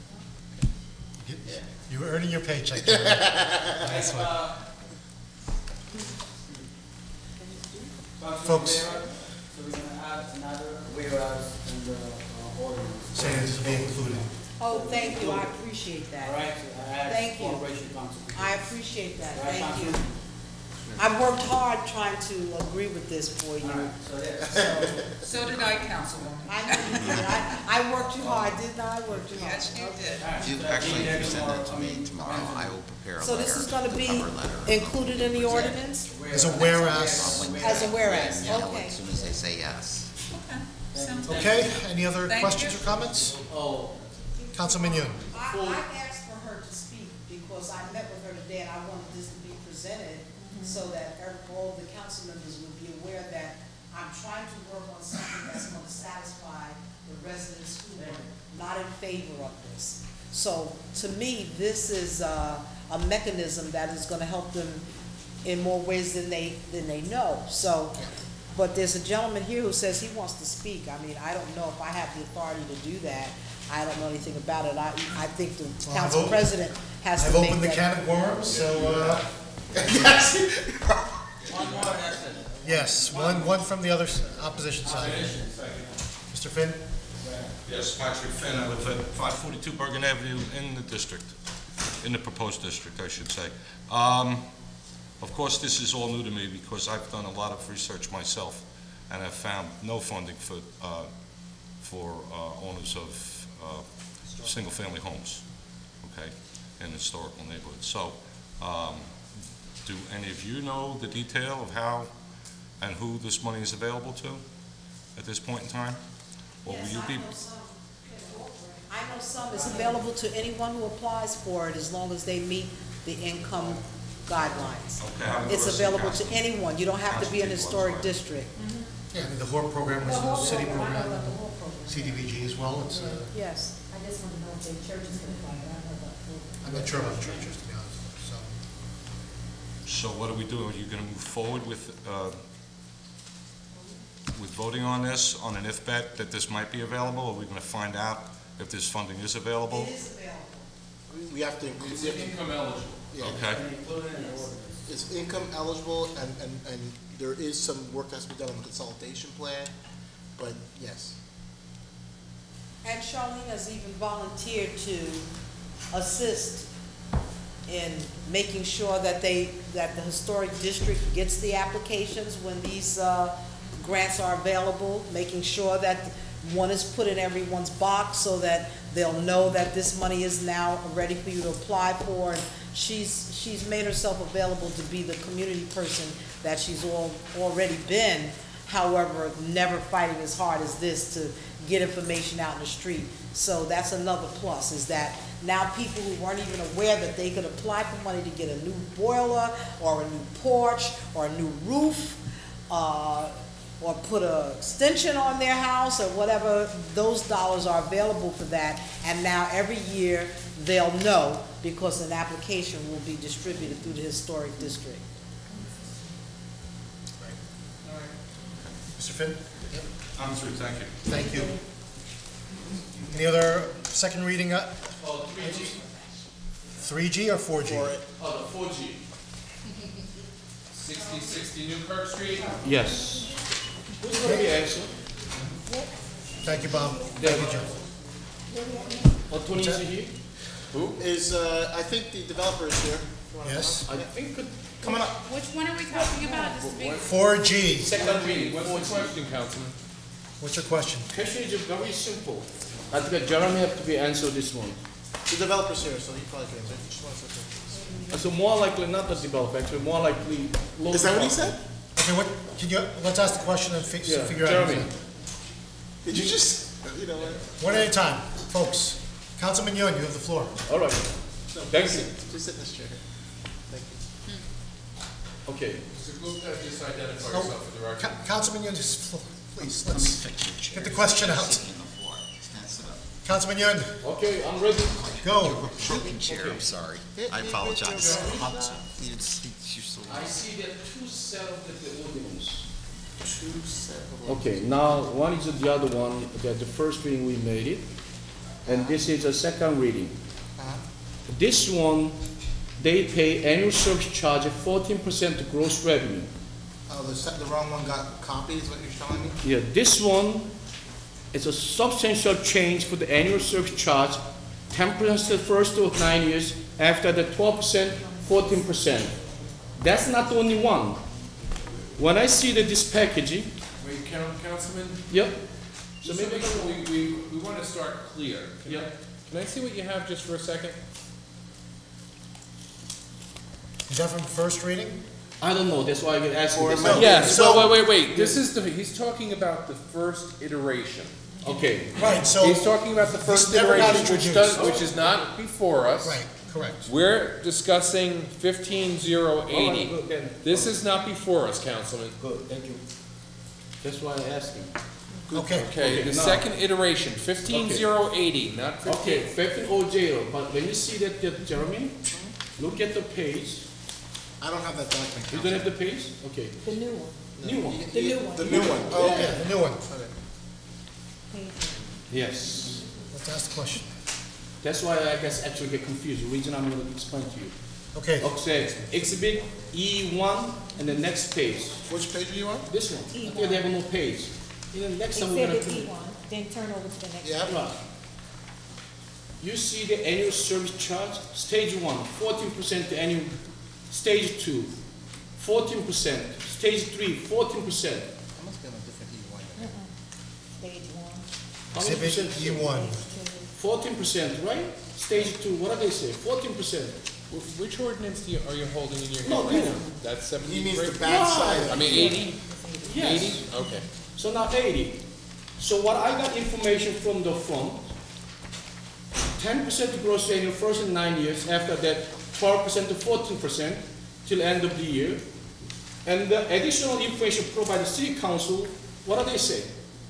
You're earning your paycheck. Nice one. Folks. So we're gonna add another whereas in the ordinance. Saying this will be included. Oh, thank you. I appreciate that. All right, so I add Thank you. corporation council. I appreciate that. Right, Thank you. Councilman? I've worked hard trying to agree with this for you. So did I, Councilwoman. I know you did. I worked too hard, didn't I? I worked too hard. Yes, you did. If you, actually, if you send that to me tomorrow, I will prepare a So letter, this is gonna be cover letter. included in the ordinance? As a whereas. As a whereas, Yeah, okay. as soon as they say yes. Okay, sounds good. Okay, any other Thank questions you. or comments? Oh, Councilman Yun. I asked for her to speak because because I met with her today and I wanted this to be presented so that all the council members would be aware that I'm trying to work on something that's going to satisfy the residents who are not in favor of this. So to me, this is a mechanism that is going to help them in more ways than they know. So, but there's a gentleman here who says he wants to speak. I mean, I don't know if I have the authority to do that. I don't know anything about it. I think the council president has to make that. I've opened the can of worms, so, One more, that's it. yes, one from the other opposition side. Mr. Finn? Yes, Patrick Finn, I live at 542 Bergen Avenue in the district, in the proposed district, I should say. Of course, this is all new to me because I've done a lot of research myself and have found no funding for owners of single-family homes, okay, in historical neighborhoods. So, do any of you know the detail of how and who this money is available to at this point in time? Or will you be? I know some. It's available to anyone who applies for it as long as they meet the income guidelines. Okay. It's available to anyone. You don't have to be an historic district. Yeah, I mean, the HORP program was a city program, CDBG as well. It's, Yes. I just want to know if the church is going to buy that. I'm not sure about churches, to be honest, so. So what are we doing? Are you going to move forward with voting on this, on an if bet that this might be available? Or are we going to find out if this funding is available? It is available. We have to. It's income eligible. Yeah. Okay. It's income eligible, and there is some work that has to be done on the consolidation plan, but yes. And Charlene has even volunteered to assist in making sure that the historic district gets the applications when these grants are available, making sure that one is put in everyone's box so that they'll know that this money is now ready for you to apply for. And she's made herself available to be the community person that she's already been. However, never fighting as hard as this to get information out in the street. So that's another plus, is that now people who weren't even aware that they could apply for money to get a new boiler or a new porch or a new roof, or put an extension on their house or whatever, those dollars are available for that. And now every year they'll know because an application will be distributed through the historic district. Mr. Finn? I'm through, thank you. Thank you. Any other second reading? 3G. 3G or 4G? Oh, the 4G. 6060 Newkirk Street? Yes. Who's going to be answering? Thank you, Bob. Thank you, Joe. Attorney is here? Who? I think the developer is here. Yes. I think Come on up. Which one are we talking about? Just to be 4G. second reading. What's the question, Councilman? What's your question? Question is very simple. I think Jeremy have to be answer this one. The developer's here, so he probably can answer. Just one second. So more likely not the developer, actually more likely. Is that what he said? Okay, let's ask the question and figure out. Jeremy. Did you just, you know what? One at a time, folks. Councilman Yun, you have the floor. All right. No, Thank you. Just sit in this chair. Thank you. Okay. Mr. Gupta, just identify No, yourself for the record. Councilman Yun, just, please, let's get the question out. Councilman Yun. Okay, I'm ready. Go. Broken chair, I'm sorry. I apologize. I see there are two set of the ordinance. Okay, now one is the other one, that the first reading we made it, and this is a second reading. This one, they pay annual service charge of 14% gross revenue. Oh, the wrong one got copied, is what you're telling me? Yeah, this one is a substantial change for the annual service charge, 10% the first 9 years, after the 12%, 14%. That's not the only one. When I see this packaging. Wait, Councilman? Yep. So maybe we want to start clear. Can I see what you have just for a second? Is that from first reading? I don't know, that's why I asked you this. Yes, so wait. He's talking about the first iteration. Okay. Right, so. He's talking about the first this never got iteration, introduced. which is not before us. Right. Correct. We're discussing 15080. All right, good, then. This is not before us, Councilman. Good, thank you. That's why I asked him. Okay, Okay, the now- second iteration, 15080, not 15. Okay, 15080, but when you see that, Jeremy, look at the page. I don't have that document. You don't have the page? Okay. The new one. New one. The new one. The new one, oh, okay, Yeah. the new one. Yes. Let's ask the question. That's why I guess actually get confused. The reason I'm going to explain to you. Okay. Okay, exhibit E1 and the next page. Which page are you on? This one. E1. Okay, they have no page. In the next time we're going Exhibit to. E1, then turn over to the next. Yeah. Right. You see the annual service charge, stage 1, 14% the annual, stage 2, 14%, stage 3, 14%. I must be on a different E1. Stage 1. How many Exhibit percent? E1. 14%, right? Stage 2, what do they say? 14%. Which ordinance are you holding in your hand No, right this now? one. That's 73? He means the back side. I mean 80? Yes. 80? Okay. So now 80. So what I got information from the front, 10% to gross annual first in 9 years, after that 12% to 14% till end of the year. And the additional information provided by the city council, what do they say?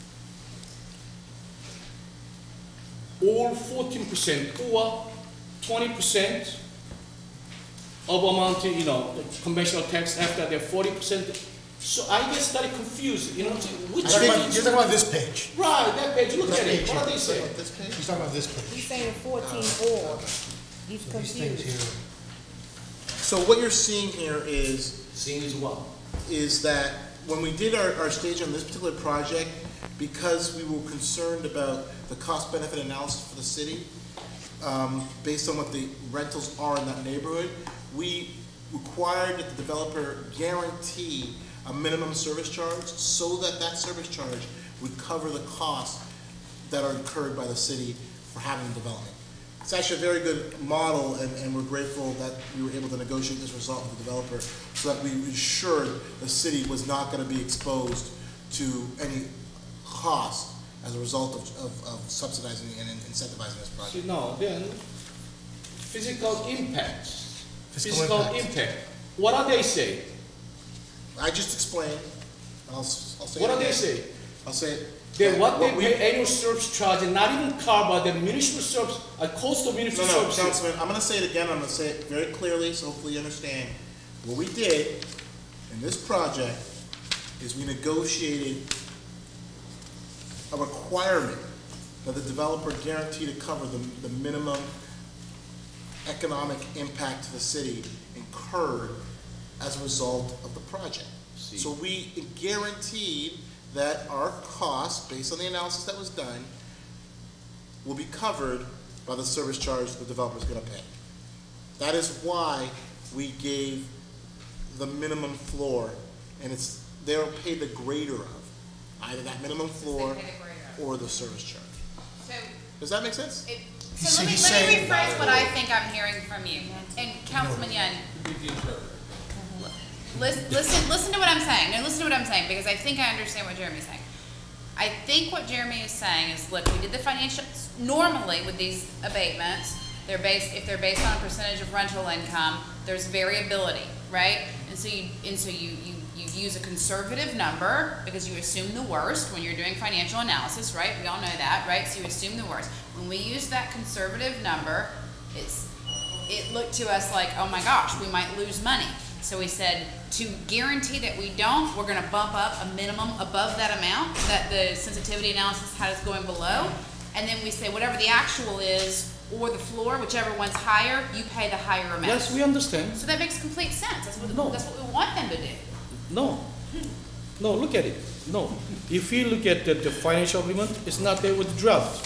All 14% or 20% of amount, you know, the conventional tax after their 40%. So I get started confused, you know, which You're page? talking about this page. Right, that page, look That at it, page what do here. they say? This page? He's talking about this page. He's saying 14 or. He's So these things confused. here. So what you're seeing here is, Seeing as well. is that when we did our stage on this particular project, because we were concerned about the cost-benefit analysis for the city, based on what the rentals are in that neighborhood, we required that the developer guarantee a minimum service charge so that that service charge would cover the costs that are incurred by the city for having development. It's actually a very good model, and we're grateful that we were able to negotiate this result with the developer so that we ensured the city was not going to be exposed to any cost as a result of subsidizing and incentivizing this project. See, now, then, physical impact. Physical impact. What do they say? I just explained, and I'll say it What do they again. say? I'll say it. Then that what they we- pay annual service charge and not even cover the municipal service, a cost of No, municipal no, services. Councilman, I'm gonna say it again, I'm gonna say it very clearly, so hopefully you understand. What we did in this project is we negotiated a requirement that the developer guarantee to cover the minimum economic impact to the city incurred as a result of the project. So we guaranteed that our costs, based on the analysis that was done, will be covered by the service charge the developer's gonna pay. That is why we gave the minimum floor, and they'll pay the greater of, either that minimum floor or the service charge. So, Does that make sense? so let me rephrase what I think I'm hearing from you. And Councilman Yun, listen to what I'm saying. No, listen to what I'm saying, because I think I understand what Jeremy's saying. I think what Jeremy is saying is, look, we did the financial, normally with these abatements, if they're based on a percentage of rental income, there's variability, right? And so you use a conservative number because you assume the worst when you're doing financial analysis, right? We all know that, right? So you assume the worst. When we use that conservative number, it looked to us like, oh my gosh, we might lose money. So we said, to guarantee that we don't, we're gonna bump up a minimum above that amount that the sensitivity analysis had us going below. And then we say, whatever the actual is, or the floor, whichever one's higher, you pay the higher amount. Yes, we understand. So that makes complete sense. That's what we want them to do. No. No, look at it. No. If you look at the financial agreement, it's not there with the draft.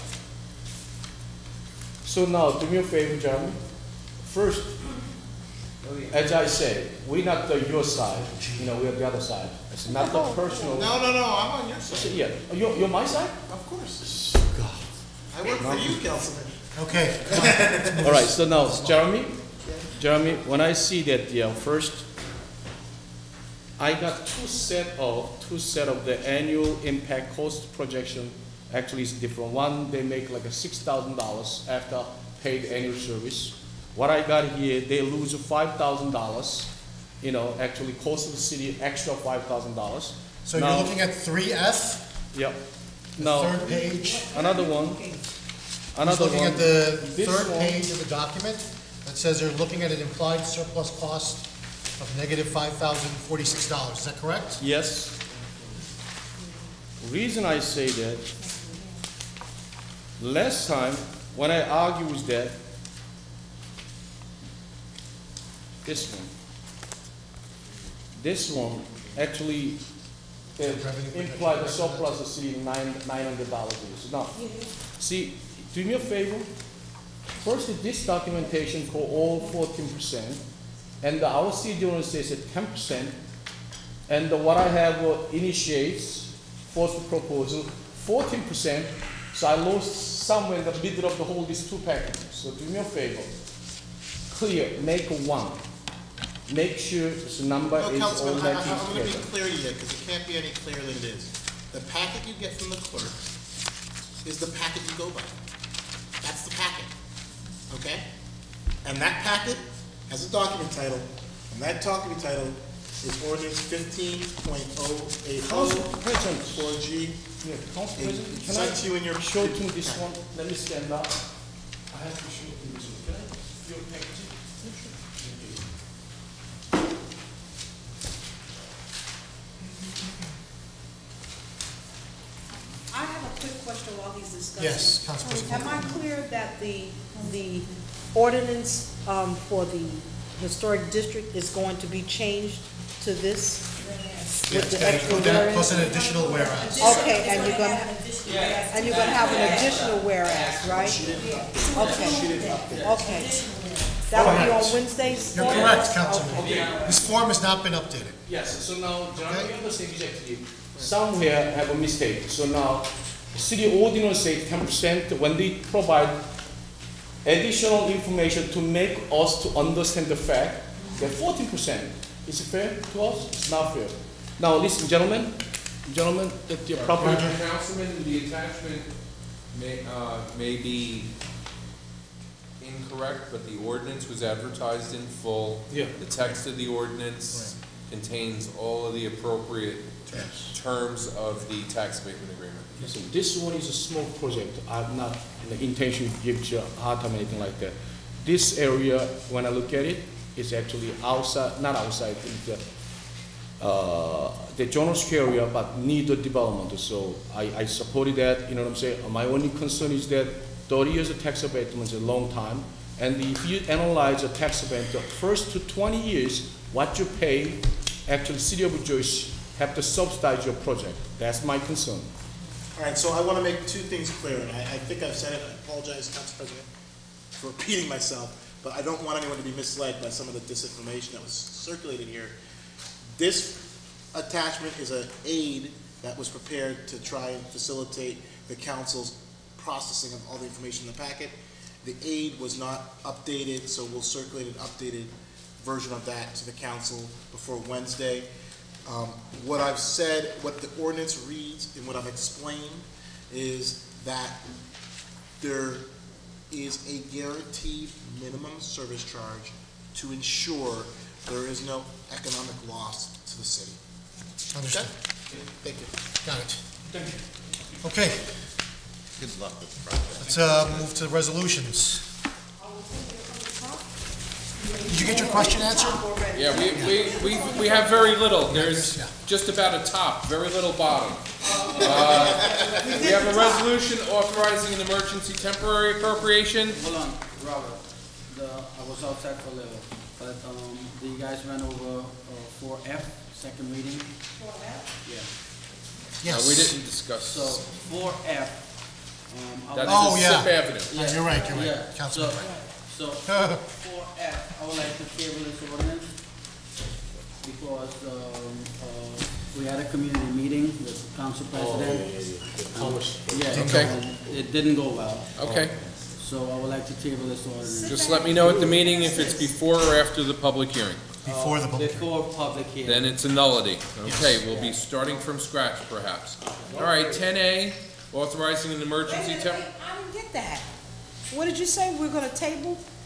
So now, do me a favor, Jeremy. First, as I say, we're not your side, we're the other side. It's not the personal. No, I'm on your side. Yeah, you're my side? Of course. I work for you, Councilman. Okay. All right, so now, Jeremy, when I see that, first, I got two set of the annual impact cost projection. Actually, it's different. One, they make like $6,000 after paid annual service. What I got here, they lose $5,000, you know, actually cost the city extra $5,000. So you're looking at 3F? Yep. The Now, third page. another one. He's looking at the third page of the document that says they're looking at an implied surplus cost of negative $5,046. Is that correct? Yes. Reason I say that, last time when I argued with that, this one actually implied a surplus of city $900. Now, see, do me a favor. First, this documentation for all 14%, and our city owner says at 10%, and what I have initiates first proposal 14%. So I lost somewhere in the middle of the whole these two packages. So do me a favor. Clear, make one. Make sure this number is all Councilman, matching I'm going to be together. clear here, because it can't be any clearer than it is. The packet you get from the clerk is the packet you go by. That's the packet, okay? And that packet has a document title, and that document title is ordinance 15.080 Council President. 4G. Yeah, Council It- President, it's can sent I to you in your- show to this one? Let me stand up. I have to show to this one. Can I? Your package? I have a quick question while he's discussing. Yes, Council President. Am I clear that the ordinance, for the historic district is going to be changed to this? With the extra whereas? Plus an additional whereas. Okay, and you're gonna have an additional whereas, right? Okay. That will be on Wednesdays? You're correct, Councilman. This form has not been updated. Yes, so now, John, you understand exactly. Somewhere have a mistake. So now, city ordinance say 10% when they provide additional information to make us to understand the fact that 14%. Is it fair to us? It's not fair. Now, listen, gentlemen, that the proper. Councilman, the attachment may be incorrect, but the ordinance was advertised in full. Yeah. The text of the ordinance contains all of the appropriate terms of the tax abatement agreement. Listen, this one is a small project. I'm not in the intention to give you a hard time or anything like that. This area, when I look at it, is actually outside, not outside, it's the general square area, but need the development. So I supported that, you know what I'm saying? My only concern is that 30 years of tax abatement is a long time. And if you analyze a tax abatement, the first to 20 years, what you pay, actually City of Jersey have to subsidize your project. That's my concern. All right, so I want to make two things clear, and I think I've said it. I apologize, Council President, for repeating myself, but I don't want anyone to be misled by some of the disinformation that was circulated here. This attachment is an aid that was prepared to try and facilitate the council's processing of all the information in the packet. The aid was not updated, so we'll circulate an updated version of that to the council before Wednesday. What I've said, what the ordinance reads, and what I've explained is that there is a guaranteed minimum service charge to ensure there is no economic loss to the city. Understood. Okay? Thank you. Got it. Thank you. Okay, Good luck with the project. let's move to the resolutions. Did you get your question answered? Yeah, we have very little. There's just about a top, very little bottom. We have a resolution authorizing an emergency temporary appropriation. Hold on, Robert. I was outside for a little, but you guys went over 4F, second reading? 4F? Yeah. Yes. We didn't discuss. So 4F. That's Oh, the yeah. SIP Avenue. Yeah, you're right, Yeah. Councilman. So 4F, I would like to table this ordinance because we had a community meeting with the council president. Yeah, Okay. and it didn't go well. Okay. So I would like to table this ordinance. Just let me know at the meeting if it's before or after the public hearing. Before the public Before public hearing. Then it's a nullity. Okay, we'll be starting from scratch perhaps. All right, 10A, authorizing an emergency temp. I didn't get that. What did you say? We're gonna table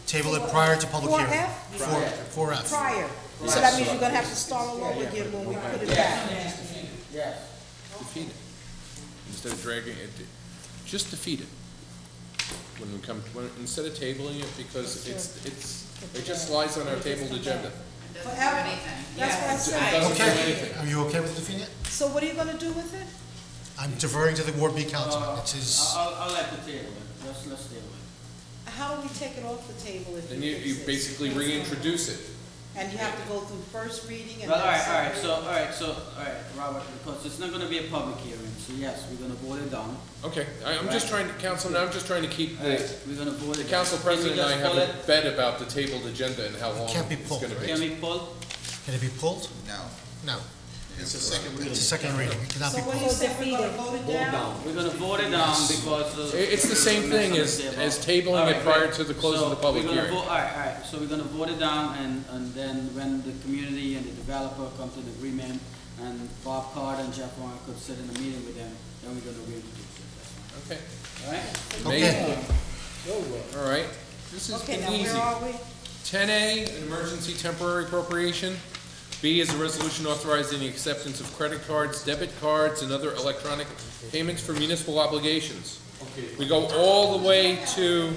Table it prior to public hearing. 4F? 4F. Prior. So that means you're gonna have to start all over again when we put it back. Yes. Defeat it. Instead of dragging it, just defeat it. When we come, instead of tabling it, because it just lies on our tabled agenda. Forever. That's what I It said. doesn't do Okay, anything. are you okay with defeating it? So what are you gonna do with it? I'm deferring to the Ward B councilman. It's his, I'll let the table it. Let's table it. How do we take it off the table if Then you you fix it? basically reintroduce it. And you have to go through first reading and Well, then all right, second? Robert, because it's not gonna be a public hearing, so yes, we're gonna vote it down. Okay, I'm just trying to, Councilman, I'm just trying to keep the, We're gonna vote the it down. council president and I Can we have just a pull bet about the tabled agenda and how long can't be it's pulled, gonna it? be. Can we pull? can it be pulled? No. No. It's a second reading. It's a second reading. It cannot be So what do pulled. you say, we're gonna vote it down? We're gonna vote it down because. It's the same thing as tabling it prior to the close of the public hearing. All right, so we're gonna vote it down, and then when the community and the developer come to an agreement, and Bob Carter and Jeff Warren could sit in a meeting with them, then we're gonna reintroduce it. Okay. All right? Amazing. All right, this is Okay, now easy. where are we? 10A, an emergency temporary appropriation. B is a resolution authorizing the acceptance of credit cards, debit cards, and other electronic payments for municipal obligations. We go all the way to,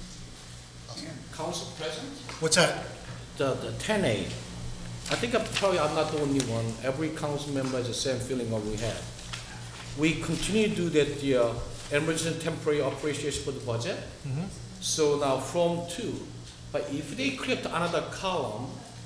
Council President? What's that? The 10A. I think I'm not the only one. Every council member has the same feeling what we have. We continue to do that, the emergency temporary appropriation for the budget. So now from 2, but if they create another column,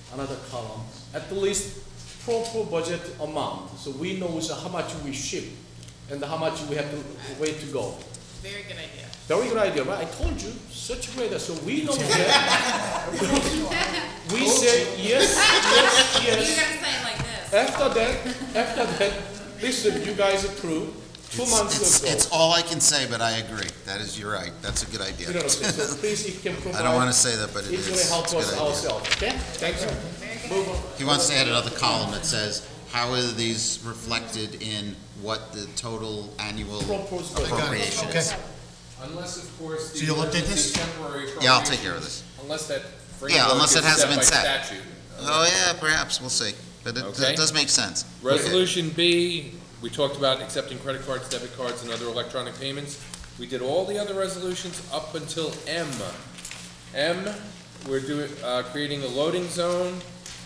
at least proper budget amount, so we know how much we ship and how much we have to wait to go. Very good idea. Very good idea, right? I told you, such a great idea. So we know that. We say yes. You gotta say it like this. After that, listen, you guys approved 2 months ago. It's all I can say, but I agree. That is, you're right. That's a good idea. You know what I'm saying? So please, if you can provide. I don't want to say that, but it is. It's gonna help It's a good us idea. ourselves, okay? Thank you. Move on. He wants to add another column that says, how are these reflected in what the total annual Proposed budget. appropriation is? unless of course So the you'll update emergency this? temporary Yeah, I'll take care of this. Unless that Yeah, unless it framework is hasn't been by set. statute. Oh, yeah, perhaps, we'll see. But Okay. it does make sense. Resolution B, we talked about accepting credit cards, debit cards, and other electronic payments. We did all the other resolutions up until M. M, we're doing, creating a loading zone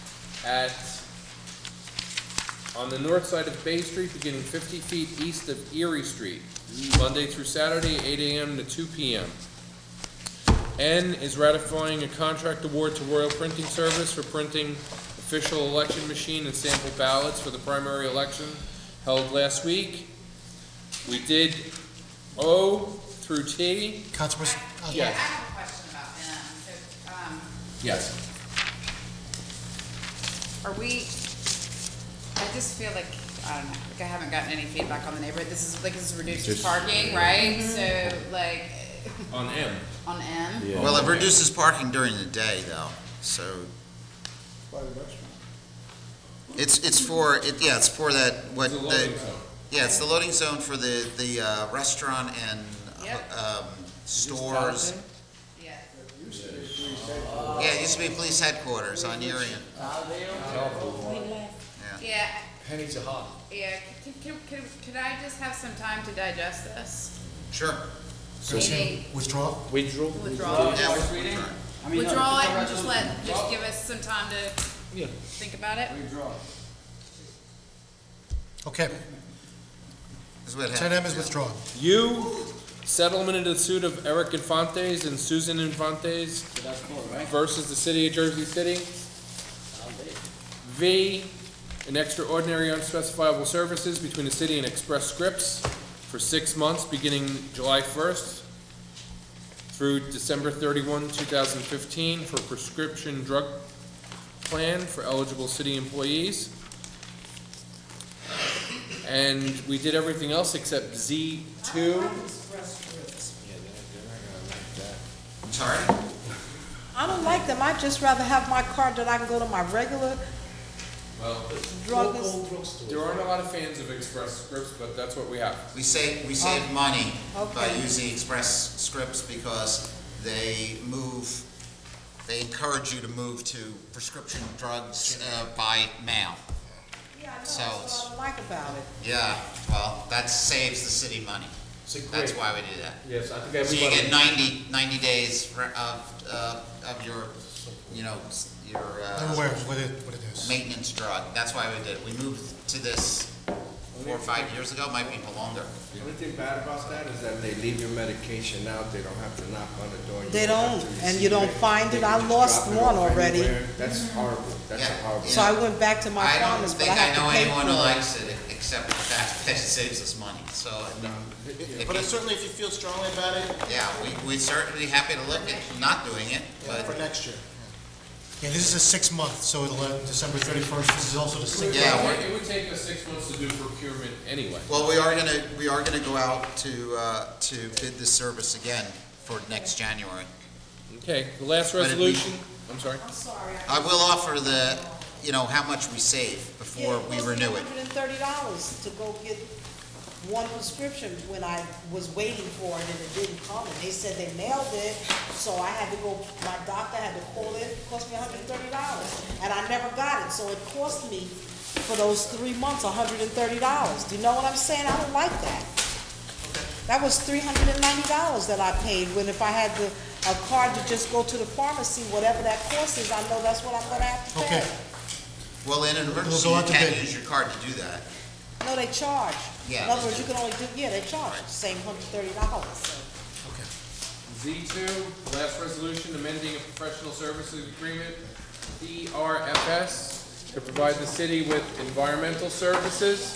on the north side of Bay Street, beginning 50 feet east of Erie Street, Monday through Saturday, 8 a.m. to 2 p.m. N is ratifying a contract award to Royal Printing Service for printing official election machine and sample ballots for the primary election held last week. We did O through T. Councilperson? Yeah, I Yes. have a question about M. So, Yes. are we, I just feel like, I don't know, like I haven't gotten any feedback on the neighborhood. This is reduced Just- parking, right? So, like, On M. on M? Well, it reduces parking during the day, though, so. It's for that, what, It's a the, loading zone. yeah, it's the loading zone for the restaurant and, stores. Yeah. Yeah, it used to be police headquarters on Union. Yeah, Pennies are hot. yeah. Could I just have some time to digest this? Sure. Meaning, Withdraw? Withdraw. Withdraw. Yeah, First reading? I mean, no, withdraw it it's a and just resolution. give us some time to Yeah. think about it? Withdraw. Okay, That's what 10M happened. is withdrawn. U, settlement of the suit of Eric Infantes and Susan Infantes So that's full, right? versus the city of Jersey City. V, an extraordinary unspecifiable services between the city and Express Scripts for 6 months, beginning July 1st through December 31, 2015, for prescription drug plan for eligible city employees. And we did everything else except Z2. I'm sorry? I don't like them. I'd just rather have my card that I can go to my regular Well, druggist. there aren't a lot of fans of Express Scripts, but that's what we have. We save money by Okay. using Express Scripts because they move they encourage you to move to prescription drugs by mail. Yeah, I know, So that's what I don't like about it. Yeah, well, that saves the city money. That's why we do that. Yes, I think So you everybody. get 90 days of your, you know, your I'm aware of what it is. maintenance drug. That's why we did it. We moved to this 4 or 5 years ago, might be even longer. The only thing bad about that is that they leave your medication out, they don't have to knock on the door. You They have don't, to and receive you don't find They it. can I just lost drop it one off already. anywhere. That's horrible, that's a horrible. So I went back to my I don't promise, but I think I had to know pay anyone who for it. likes it, except the fact that it saves us money, so. But certainly if you feel strongly about it. Yeah, we'd certainly be happy to look at not doing it, but. For next year. Yeah, this is a 6 month, so it'll end December 31st. This is also the 6th. Yeah, It would take us 6 months to do procurement anyway. Well, we are gonna go out to bid this service again for next January. Okay, the last But if we- resolution, I'm sorry. I'm sorry. I will offer the, you know, how much we save before we renew it. $130 to go get one prescription when I was waiting for it and it didn't come, and they said they mailed it, so I had to go, my doctor had to call it, it cost me $130, and I never got it, so it cost me, for those 3 months, $130. Do you know what I'm saying? I don't like that. That was $390 that I paid, when if I had a card to just go to the pharmacy, whatever that cost is, I know that's what I'm gonna have to pay. Okay. Well, in an emergency, go you out to can't bid. use your card to do that. No, they charge. Yeah, In other they words, you can only do, yeah, they charge, same $130, so. Z2, last resolution, amending a professional services agreement, PRFS, to provide the city with environmental services.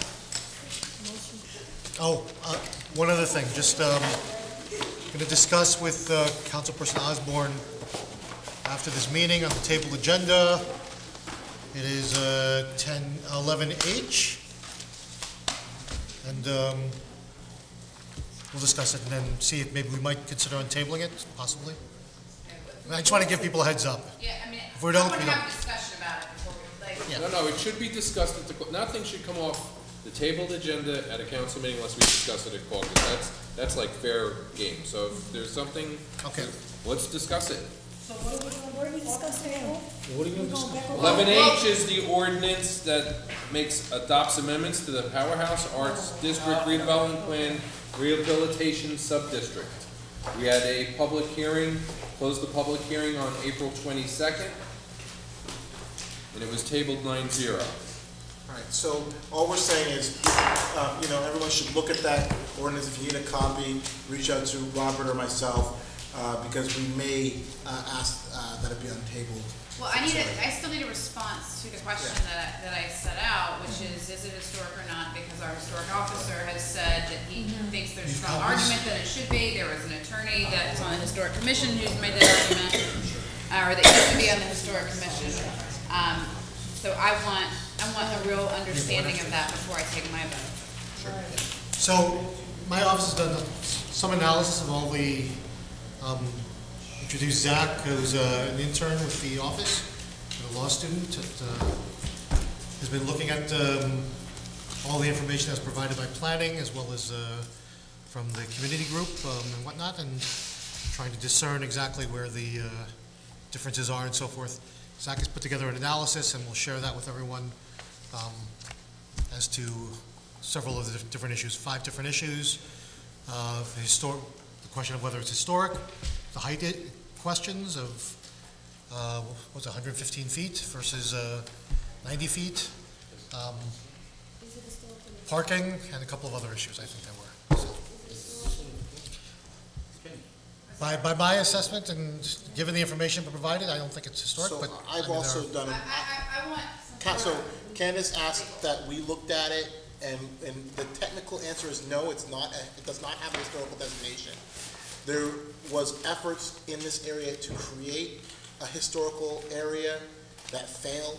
Oh, one other thing, just going to discuss with Councilperson Osborne after this meeting on the table agenda. It is 1011H, and we'll discuss it and then see if maybe we might consider untabling it, possibly. I just want to give people a heads up. Yeah, I mean, If we I don't, want we to don't. have a discussion about it before we, like. No, it should be discussed at the, nothing should come off the tabled agenda at a council meeting unless we discuss it at caucus. That's like fair game. So if there's something, let's discuss it. So what are we discussing now? What are you going to discuss? 11H is the ordinance that adopts amendments to the Powerhouse Arts District redevelopment plan rehabilitation sub-district. We had a public hearing, closed the public hearing on April 22nd, and it was tabled 9-0. All right, so all we're saying is, you know, everyone should look at that ordinance. If you need a copy, reach out to Robert or myself, because we may ask that it be untabled. Well, I still need a response to the question that I set out, which is it historic or not? Because our historic officer has said that he thinks there's a strong argument that it should be. There was an attorney that's on the historic commission who's made that argument, or that used to be on the historic commission. So I want a real understanding of that before I take my vote. So my office has done some analysis of all the, introduced Zach, who's an intern with the office, a law student, has been looking at all the information that's provided by planning as well as from the community group and whatnot, and trying to discern exactly where the differences are and so forth. Zach has put together an analysis, and we'll share that with everyone as to several of the different issues, 5 different issues. The question of whether it's historic, the height questions of, what's it, 115 feet versus 90 feet, parking, and a couple of other issues, I think there were. So. By my assessment and given the information provided, I don't think it's historic, So but. I've also done, I want so Candace asked that we looked at it, and the technical answer is no, it's not, it does not have a historical designation. There was efforts in this area to create a historical area that failed.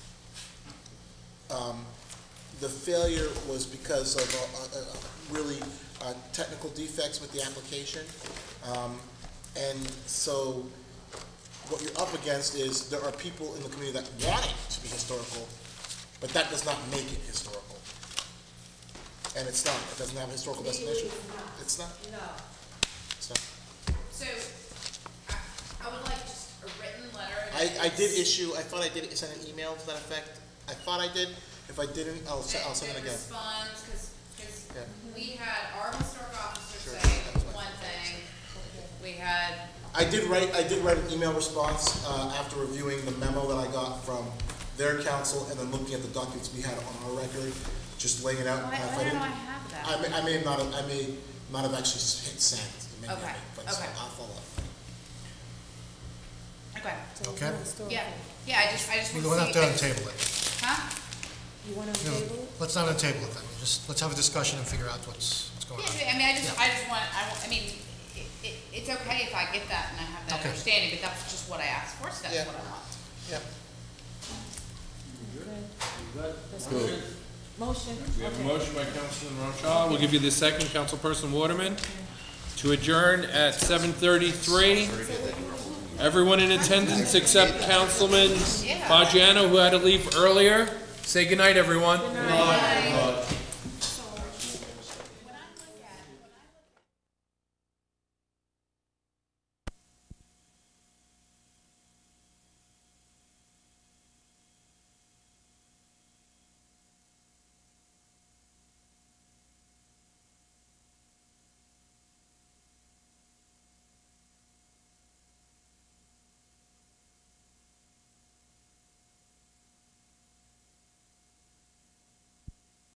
The failure was because of really technical defects with the application. And so what you're up against is there are people in the community that want it to be historical, but that does not make it historical. And it's not. It doesn't have a historical designation. It's not. No. So So I would like just a written I did issue, I thought I did send an email to that effect. I thought I did. If I didn't, I'll send it again. Response, because Yeah. we had our historic officer Sure, say that's fine. one thing, we had, I did write an email response, after reviewing the memo that I got from their council and then looking at the documents we had on our record, just laying it out. why If I don't didn't- I have that? I may not have actually hit send. Maybe I Okay, may, but so okay. I'll follow up. Okay. Okay. Yeah, I just We want don't to have see. to untable it. Huh? You want to No, table it? let's not untable it then. Let's have a discussion and figure out what's going on. Yeah, I mean, I just want, I mean, it's okay if I get that and I have that Okay. understanding, but that's just what I asked for, so that's Yeah. what I want. Yep. Good. Motion. We have a Okay. motion by Councilman Ronchal. We'll give you the second, Councilperson Waterman, to adjourn at 7:33. Everyone in attendance except Councilman Fagiano, who had to leave earlier. Say goodnight, everyone.